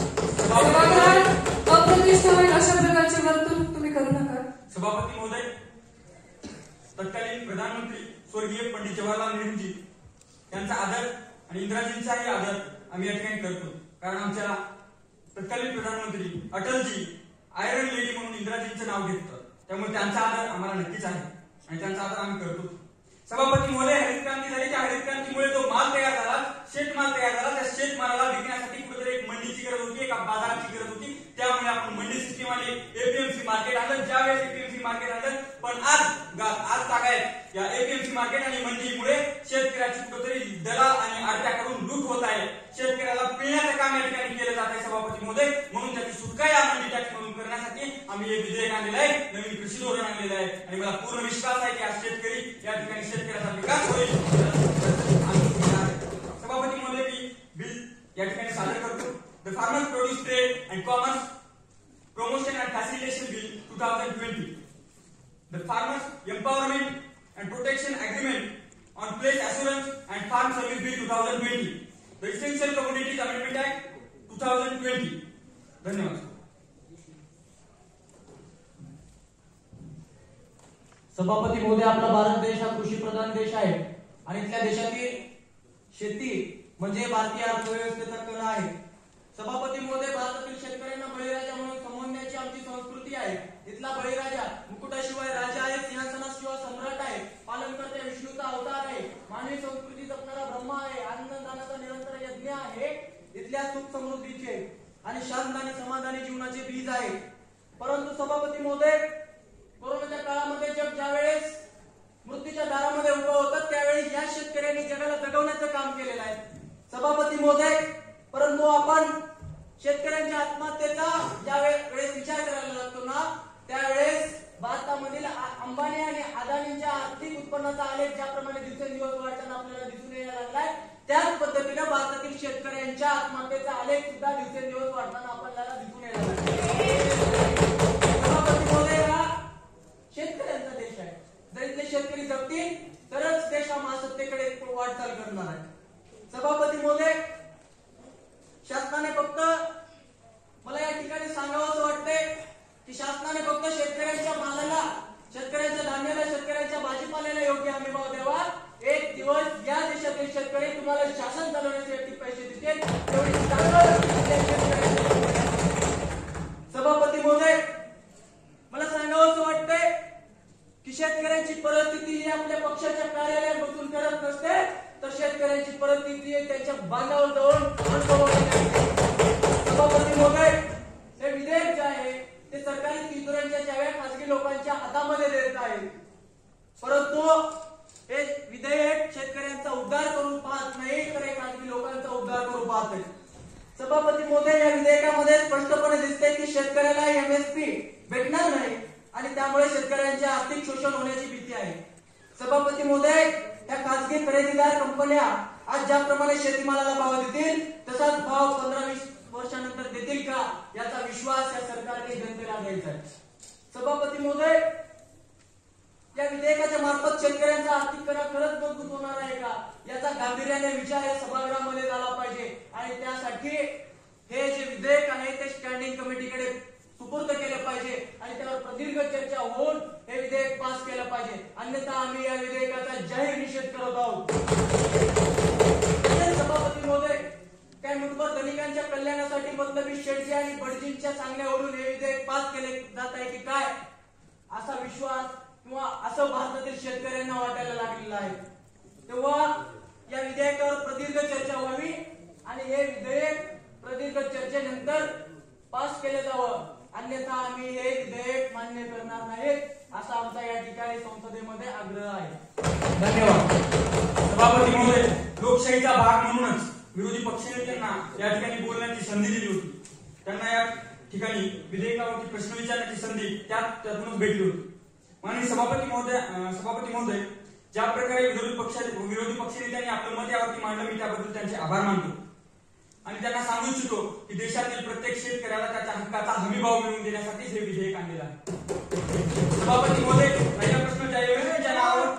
S1: अप्रतिष्ठा होईल अशा प्रकारचे वर्तणूक तुम्ही करू नका.
S7: सभापती महोदय, तत्कालीन प्रधानमंत्री स्वर्गीय पंडित जवाहरलाल नेहरूजी यांचा आदर आणि इंदिराजींचाही आदर आम्ही या ठिकाणी करतो. कारण आमच्या तत्कालीन प्रधानमंत्री अटलजी आयरन लेडी म्हणून इंदिराजींचं नाव घेतात, त्यामुळे त्यांचा आदर आम्हाला नक्कीच आहे आणि त्यांचा आदर आम्ही करतो. सभापती महोदय, हरित क्रांती झाली, त्या हरित क्रांतीमुळे जो माल तयार झाला, शेतमाल तयार झाला, त्या शेतमालाला विकण्यासाठी कुठेतरी एक मंडीची गरज होती, एका बाजाराची गरज होती. त्यामुळे आपण मंडी सिस्टीम आली, एपीएमसी मार्केट आलं. ज्यावेळेस एपीएमसी मार्केट आलं, पण आज आज तागायत या एपीएमसी मार्केट आणि मंडीमुळे शेतकऱ्याची कुठेतरी दलाल आणि आडत्याकडून लूट होत आहे. शेतकऱ्याला पिण्याचं काम या ठिकाणी केलं जात आहे सभापती महोदय. म्हणून त्याची सुटका या मंडी टॅक्स मधून करण्यासाठी आम्ही एक विधेयक आणलेलं आहे, नवीन कृषी धोरण आणलेलं आहे. आणि मला पूर्ण विश्वास आहे की आज शेतकरी या ठिकाणी शेतकऱ्याचा विकास होईल and Farm Service Bill twenty twenty, the Essential Commodities Amendment Act twenty twenty. धन्यवाद.
S3: सभापती महोदय, आपला भारत देश हा कृषी प्रधान देश आहे आणि इथल्या देशातील शेती म्हणजे भारतीय अर्थव्यवस्थेचा कणा आहे. सभापती महोदय, भारतातील शेतकऱ्यांना बळीराजा म्हणून संबोधण्याची आमची संस्कृती आहे. इथला बळीराजा मुकुटाशिवाय राजा आहे, सिंहासनाशिवाय सम्राट आहे, पालनकर्त्या विष्णूचा अवतार आहे, मानवी संस्कृती जपणारा ब्रह्मा आहे, आनंददानाचा निरंतर यज्ञ आहे, इथल्या सुख समृद्धीचे आणि शांत आणि समाधानी जीवनाचे बीज आहे. परंतु सभापती महोदय, कोरोनाच्या काळामध्ये जग ज्यावेळेस मृत्यूच्या दारामध्ये उभं होतं त्यावेळी या शेतकऱ्यांनी जगाला जगवण्याचं काम केलेलं आहे. सभापती महोदय, परंतु आपण शेतकऱ्यांच्या आत्महत्येचा ज्या वेळेस विचार करायला लागतो ना, त्यावेळेस भारतामधील अंबानी आणि अदानींच्या आर्थिक उत्पन्नाचा आलेख ज्याप्रमाणे दिवसेंदिवस वाढताना आपल्याला दिसून यायला लागलाय, त्याच पद्धतीने भारतातील शेतकऱ्यांच्या आत्महत्येचा आलेख सुद्धा दिवसेंदिवस वाढताना आपल्याला दिसून यायला लागलाय. सभापती महोदय, हा शेतकऱ्यांचा देश आहे. जर इथले शेतकरी जगतील तरच देश हा महासत्तेकडे वाटचाल करणार आहे. सभापती महोदय, शासनाने फक्त मला या ठिकाणी सांगावंसं वाटतंय की शासनाने फक्त शेतकऱ्यांच्या मालाला, शेतकऱ्यांच्या धान्याला, शेतकऱ्यांच्या भाजीपाल्याला योग्य हमी भाव द्यावा. एक दिवस या देशातील शेतकरी तुम्हाला शासन चालवण्यासाठी पैसे देतील, तेवढी सभापती महोदय, मला सांगावंसं वाटतंय की शेतकऱ्यांची परिस्थिती ही आपल्या पक्षाच्या कार्यालयात बसून करत नसते, तर शेतकऱ्यांची परिस्थिती त्यांच्या बांधावर जाऊन सभापती महोदय, हे विधेयक जे आहे ते सरकारी तिजोऱ्यांच्या चाव्या खासगी लोकांच्या हातामध्ये देत आहे. परंतु हे विधेयक शेतकऱ्यांचा उद्धार करून पाहत नाही, तर हे खासगी लोकांचा उद्धार करून पाहत आहे. सभापती महोदय, या विधेयकामध्ये स्पष्टपणे दिसते की शेतकऱ्याला एमएसपी भेटणार नाही आणि त्यामुळे शेतकऱ्यांचे आर्थिक शोषण होण्याची भीती आहे. सभापती महोदय, त्या खासगी खरेदीदार कंपन्या आज ज्याप्रमाणे शेतीमालाला भाव देतील तसाच भाव पंधरा वीस वर्षानंतर देतील का, याचा विश्वास या सरकारने जनतेला द्यायचा आहे. सभापती महोदय, या विधेयकाच्या मार्फत शेतकऱ्यांचा आर्थिक कणा खरंच मजबूत होणार आहे का, याचा गांभीर्याने विचार या सभागृहामध्ये झाला पाहिजे आणि त्यासाठी हे जे विधेयक आहे ते स्टँडिंग कमिटीकडे सुपूर्द केलं पाहिजे आणि त्यावर प्रदीर्घ चर्चा होऊन हे विधेयक पास केलं पाहिजे. अन्यथा आम्ही या विधेयकाचा जाहीर निषेध करत आहोत. सभापती महोदय, काय मुठभर धनिकांच्या कल्याणासाठी मतलबी शेडजी आणि बडजींच्या सांगण्यावरून हे विधेयक पास केले जात आहे की काय, असा विश्वास किंवा असं भारतातील शेतकऱ्यांना वाटायला लागलेलं आहे. तेव्हा या विधेयकावर प्रदीर्घ चर्चा व्हावी आणि हे विधेयक प्रदीर्घ चर्चेनंतर पास केले जावं, अन्यथा आम्ही हे विधेयक मान्य करणार नाहीत, असा आमचा या ठिकाणी संसदेमध्ये आग्रह आहे.
S7: धन्यवाद. सभापती महोदय, लोकशाहीचा भाग म्हणूनच विरोधी पक्षनेत्यांना या ठिकाणी बोलण्याची संधी दिली होती. त्यांना या ठिकाणी विधेयकावरती प्रश्न विचारण्याची संधी त्यात त्यातूनच भेटली होती. माननीय सभापती महोदय, सभापती महोदय, ज्या प्रकारे विरोधी पक्ष विरोधी पक्षनेत्यांनी आपलं मत यावरती मांडलं, मी त्याबद्दल त्यांचे आभार मानतो आणि त्यांना सांगू इच्छितो की देशातील प्रत्येक शेतकऱ्याला त्याच्या हक्काचा हमीभाव मिळवून देण्यासाठीच हे विधेयक आणलेलं आहे. सभापती महोदय, पहिला प्रश्न ज्या एमएसपीच्या नावावर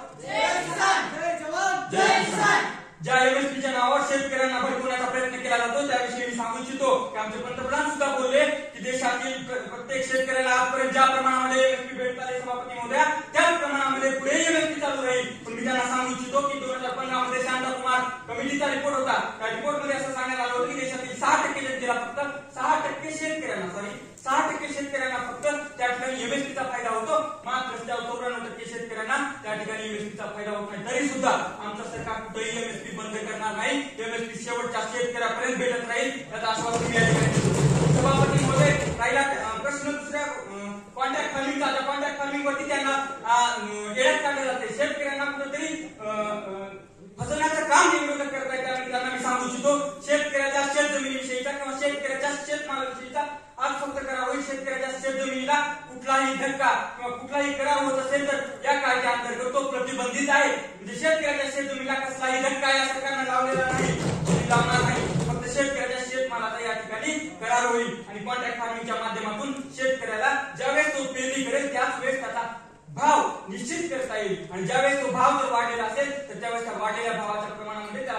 S7: ज्या एमएसपीच्या नावावर शेतकऱ्यांना भडकवण्याचा प्रयत्न केला जातो त्याविषयी मी सांगू इच्छितो की आमचे पंतप्रधान सुद्धा बोलले की देशातील प्रत्येक शेतकऱ्याला आजपर्यंत ज्या प्रमाणामध्ये एमएसपी भेटत आले सभापती महोदया, त्याच प्रमाणामध्ये पुढे एमएसपी चालू राहील. पण मी त्यांना सांगू इच्छितो की दोन हजार पंधरा मध्ये शांताकुमार कमिटीचा रिपोर्ट होता. त्या रिपोर्टमध्ये असं सांगण्यात आलं होतं की देशातील सहा टक्के जनतेला फक्त सहा टक्के शेतकऱ्यांना सॉरी सहा टक्के शेतकऱ्यांना फक्त त्या ठिकाणी एमएसपीचा फायदा होतो, मात्र रस्त्यावर चौऱ्याण्णव टक्के शेतकऱ्यांना त्या ठिकाणी एमएसपीचा फायदा होत नाही. तरी सुद्धा आमचं सरकार कुठेही एमएसपी बंद करणार नाही, एमएसपी शेवटच्या शेतकऱ्यापर्यंत भेटत राहील याचं आश्वासन मी या ठिकाणी. सभापती महोदय, राहिला प्रश्न दुसऱ्या कॉन्ट्रॅक्ट फार्मिंगचा. त्या कॉन्ट्रॅक्ट फार्मिंग वरती त्यांना येण्यात काढले जाते, शेतकऱ्यांना कुठेतरी फसवण्याचं काम जे विरोधक करत आहेत त्यामुळे त्यांना मी सांगू इच्छितो शेतकऱ्याच्या शेत जमिनीविषयीचा किंवा शेतकऱ्याच्या शेतमालाविषयीचा आज फक्त करावं. शेतकऱ्याच्या शेत जमिनीला कुठलाही धक्का किंवा कुठलाही करार होत असेल तर या कायद्याअंतर्गत तो प्रतिबंधित आहे. म्हणजे शेतकऱ्याच्या शेत जमिनीला कसलाही धक्का या सरकारने लावलेला नाही, लावणार नाही. फक्त शेतकऱ्याच्या शेतमालाचा या ठिकाणी करार होईल आणि कॉन्ट्रॅक्ट फार्मिंगच्या माध्यमातून शेतकऱ्याला ज्यावेळेस तो पेरणी करेल त्याच वेळेस त्याचा भाव निश्चित करता येईल आणि ज्यावेळेस तो भाव जर वाढलेला असेल तर त्यावेळेस त्या वाढलेल्या भावाच्या प्रमाणामध्ये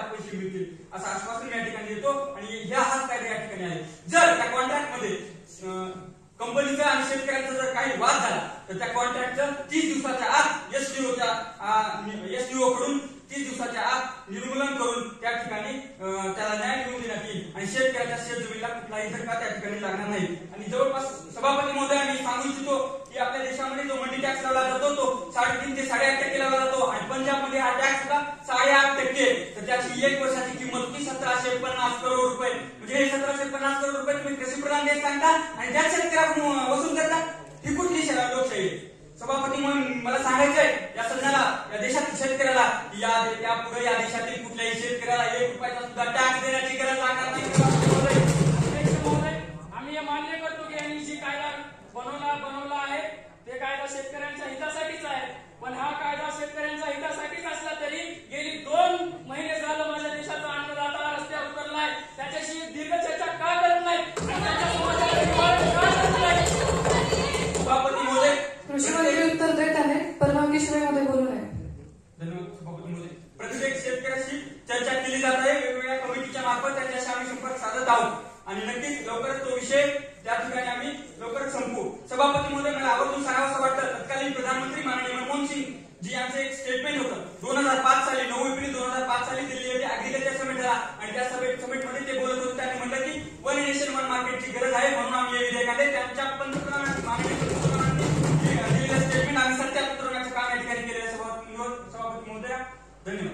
S7: असं आश्वासन या ठिकाणी देतो आणि ह्या हाच कायदा या ठिकाणी आहे. जर त्या कॉन्ट्रॅक्ट मध्ये कंपनीचा आणि शेतकऱ्यांचा जर काही वाद झाला तर त्या कॉन्ट्रॅक्टचं तीस दिवसाच्या आत एसडीओच्या एसडीओ कडून तीस दिवसाच्या आत निर्मूलन करून त्या ठिकाणी त्याला न्याय मिळवून देण्यात येईल आणि शेतकऱ्याच्या शेतजमिनीला कुठलाही धक्का त्या ठिकाणी लागणार नाही. आणि जवळपास सभापती महोदय मी सांगू इच्छितो की आपल्या देशामध्ये जो मंडी टॅक्स लावला जातो तो साडेतीन ते साडेआठ टक्के लावला जातो आणि पंजाबमध्ये हा टॅक्स होता साडेआठ टक्के. तर त्याची एक वर्षाची किंमत होती सतराशे पन्नास करोड रुपये. म्हणजे हे सतराशे पन्नास करोड रुपये तुम्ही कृषी प्रधान देश सांगता आणि त्या शेतकऱ्याकडून वसूल करता. ही कुठली लोकशाही आहे? सभापती म्हणून मला सांगायचंय या सदनाला, या देशातील शेतकऱ्याला या या पुढे या देशातील कुठल्याही शेतकऱ्याला एक रुपयाचा सुद्धा टॅक्स देण्याची गरज लागणार नाही.
S8: आम्ही हे मान्य करतो की यांनी जी कायदा बनवला बनवला आहे ते कायदा शेतकऱ्यांच्या हितासाठीच आहे. पण हा कायदा शेतकऱ्यांच्या हितासाठीच असला तरी गेली दोन महिने झालं माझ्या देशाचा अन्नदाता रस्त्यावर उतरलाय. त्याच्याशी दीर्घ चर्चा का करत नाही?
S7: सभापती महोदय
S1: कृषी मंत्री उत्तर देत आहेत. परवानगीशिवाय मध्ये बोलू नये.
S7: धन्यवाद सभापती महोदय. प्रत्येक शेतकऱ्याशी चर्चा केली जात आहे. वेगवेगळ्या कमिटीच्या मार्फत त्यांच्याशी आम्ही संपर्क साधत आहोत आणि नक्कीच लवकरच तो विषय त्या ठिकाणी आम्ही लवकरच संपवू. सभापती महोदय मला आवर्जून सांगावं वाटतं तत्कालीन प्रधानमंत्री माननीय मनमोहन सिंग जी आमचं एक स्टेटमेंट होतं दोन हजार पाच साली नऊ एप्रिल दोन हजार पाच साली दिल्ली येथे ऍग्रिकल्चर समिट झाला आणि त्या समिट समिटमध्ये ते बोलत होते. त्यांनी म्हटलं की वन नेशन वन मार्केटची गरज आहे म्हणून आम्ही हे विधेयक आणले. त्यांच्या पंतप्रधान माननीय पंतप्रधानांनी दिलेलं स्टेटमेंट आम्ही सत्यापित करण्याचं काम या ठिकाणी केलेलं. सभापती महोदय धन्यवाद.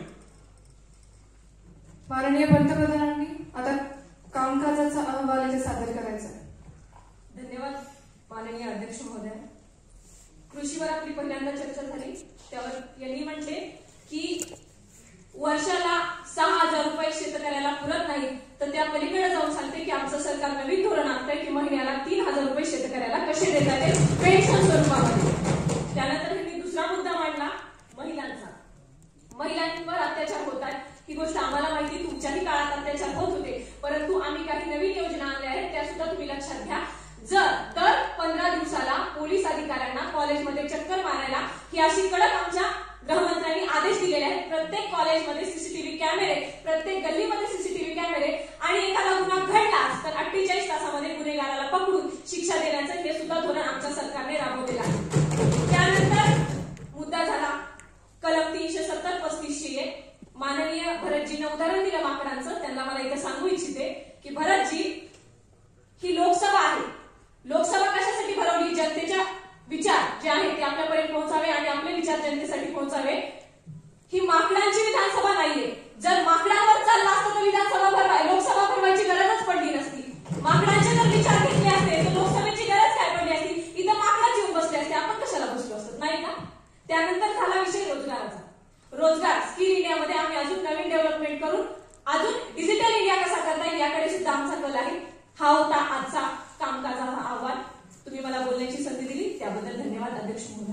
S1: माननीय पंतप्रधानांनी आता कामकाजाचा अहवाल इथे सादर करायचा आहे.
S2: धन्यवाद माननीय अध्यक्ष महोदय. कृषीवर आपली पहिल्यांदा चर्चा झाली त्यावर यांनी म्हटले की वर्षाला सहा हजार रुपये शेतकऱ्याला पुरत नाही तर त्या पलीकडे जाऊन सांगते की आमचं सरकार नवीन धोरण आणतंय की महिन्याला तीन हजार रुपये शेतकऱ्याला कसे देतात ते पेन्शन स्वरूपामध्ये. त्यानंतर त्यांनी दुसरा मुद्दा मांडला महिलांचा. महिलांवर अत्याचार होतात ही गोष्ट आम्हाला माहिती, तुमच्याही काळात अत्याचार होत होते परंतु आम्ही काही नवीन योजना आणल्या आहेत त्या सुद्धा तुम्ही लक्षात घ्या. जर दर पंधरा दिवसाला पोलीस अधिकाऱ्यांना कॉलेजमध्ये चक्कर मारायला ही अशी कडक आमच्या गृहमंत्र्यांनी आदेश दिलेले आहेत. प्रत्येक कॉलेजमध्ये सीसीटीव्ही कॅमेरे, प्रत्येक गल्लीमध्ये सीसीटीव्ही कॅमेरे आणि एखादा गुन्हा घडलाच तर अठ्ठेचाळीस तासामध्ये गुन्हेगाराला पकडून शिक्षा देण्याचं हे सुद्धा धोरण आमच्या सरकारने राबवलेलं आहे. त्यानंतर मुद्दा झाला कलम तीनशे सत्तर पस्तीसशे. माननीय भरतजींना उदाहरण दिलं माकडांचं. त्यांना मला इथे सांगू इच्छिते की भरतजी ही लोकसभा आहे. लोकसभा कशासाठी भरवली? जनतेच्या विचार जे आहेत ते आपल्यापर्यंत पोहोचावे आणि आपले विचार जनतेसाठी पोहोचावे. ही माकडांची विधानसभा नाहीये. जर माकडांवर चालला असतं तर विधानसभा भरवाय लोकसभा भरवायची गरजच पडली नसती. माकडांचे जर विचार घेतले असते तर लोकसभेची गरज काय पडली असती? इथं माकडाच येऊन बसले असते, आपण कशाला बसलो असतो नाही का? त्यानंतर झाला विषय रोजगाराचा. रोजगार स्किल इंडियामध्ये आम्ही अजून नवीन डेव्हलपमेंट करून अजून डिजिटल इंडिया कसा करता येईल याकडे सुद्धा आमचा कल आहे. हा होता आजचा कामकाजाचा अहवाल. तुम्ही मला बोलण्याची संधी दिली त्याबद्दल धन्यवाद अध्यक्ष महोदय.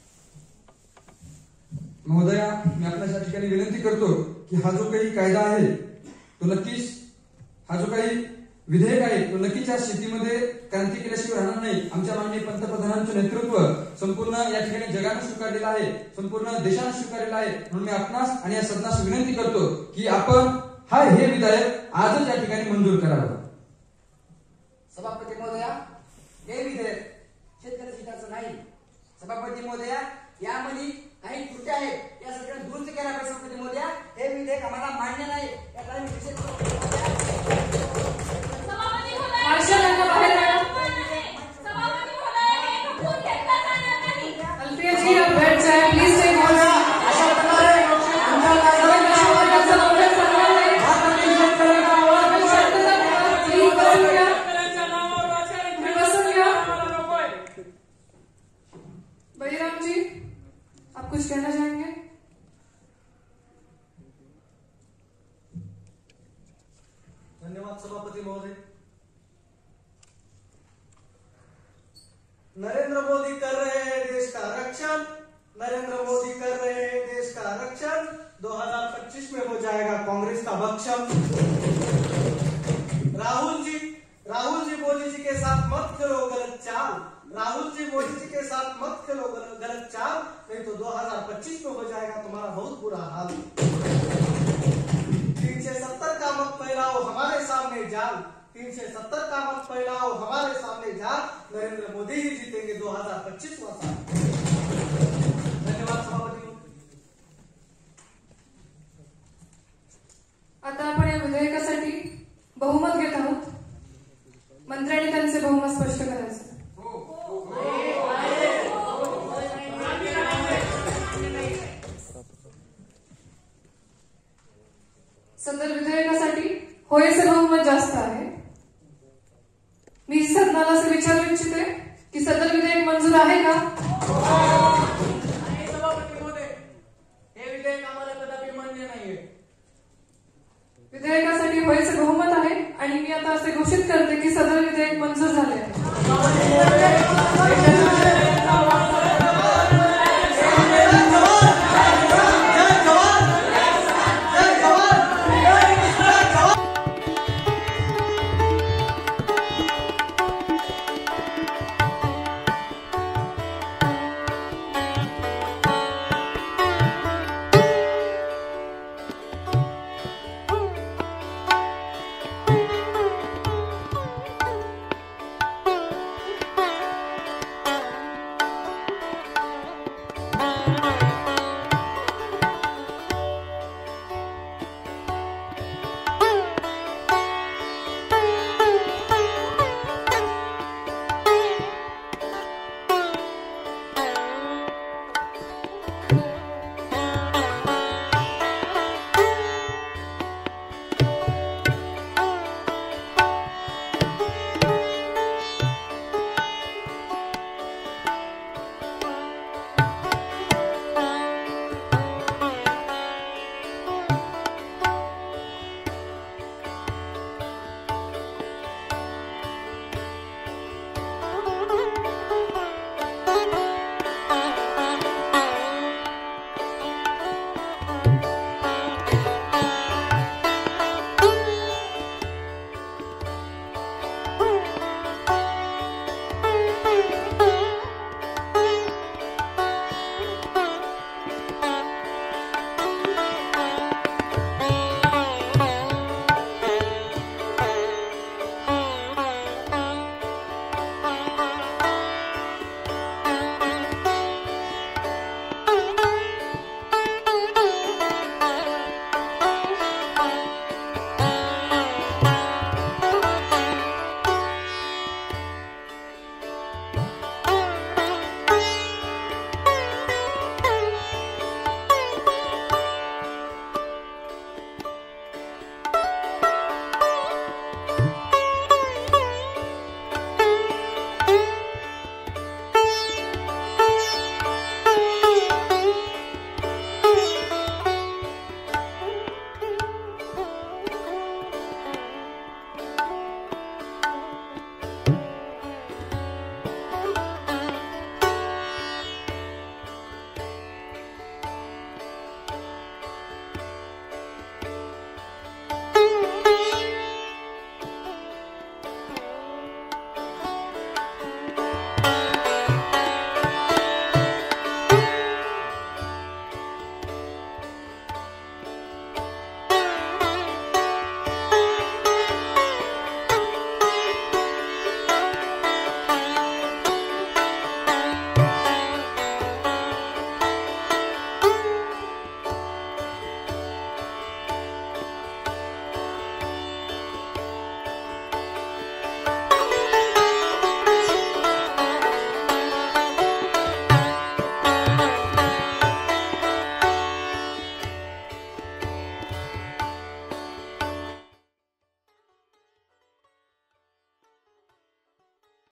S12: महोदया मी आपल्या ठिकाणी विनंती करतो की हा जो काही कायदा आहे तो नक्कीच, हा जो काही विधेयक आहे तो नक्कीच या शेतीमध्ये क्रांती केल्याशिवाय राहणार नाही. आमच्या माननीय पंतप्रधानांचं नेतृत्व संपूर्ण या ठिकाणी जगानं स्वीकारलेलं आहे, संपूर्ण देशानं स्वीकारलेलं आहे. म्हणून मी आपणास आणि या सदनास विनंती करतो की आपण हा हे विधेयक आजच या ठिकाणी मंजूर करावं.
S11: सभापती महोदया हे विधेयक शेतकरी हिताचं नाही. सभापती महोदया यामध्ये काही त्रुट्या आहेत या सगळ्या दुरुस्त केल्या पाहिजे. सभापती महोदया हे विधेयक आम्हाला मान्य नाही. या कारण
S1: बलिराम जी आप कुछ कहना चाहेंगे?
S9: धन्यवाद सभापति महोदय. नरेंद्र मोदी कर रहे हैं देश का रक्षण, नरेंद्र मोदी कर रहे हैं देश का रक्षण. दो हजार पच्चीस में हो जाएगा कांग्रेस का भक्षण. राहुल जी राहुल जी मोदी जी के साथ मत खेलो गलत चाल. राहुल जी मोदी जी के साथ मत खेलो गलत चाल, नहीं तो दो हजार पच्चीस में हो जाएगा तुम्हारा बहुत बुरा हाल. तीन सौ सत्तर का तीन सौ सत्तर का मत फैलाओ, हमारे सामने जा, नरेंद्र मोदी ही जीतेंगे दो हजार पच्चीस साल। धन्यवाद सभापती।
S1: आता आपण या विधेयकासाठी बहुमत घेत आहोत. मंत्र्यांनी त्यांचे बहुमत स्पष्ट करायचं. सदर विधेयकासाठी होयचे बहुमत जास्त आहे. मी सदनाला असं विचारू इच्छिते की सदर विधेयक मंजूर आहे का?
S3: आणि सभापती महोदय, हे विधेयक आम्हाला कदापि मान्य नाहीये.
S1: विधेयकासाठी होयचे बहुमत आहे आणि मी आता असे घोषित करते की सदर विधेयक मंजूर झाले आहे.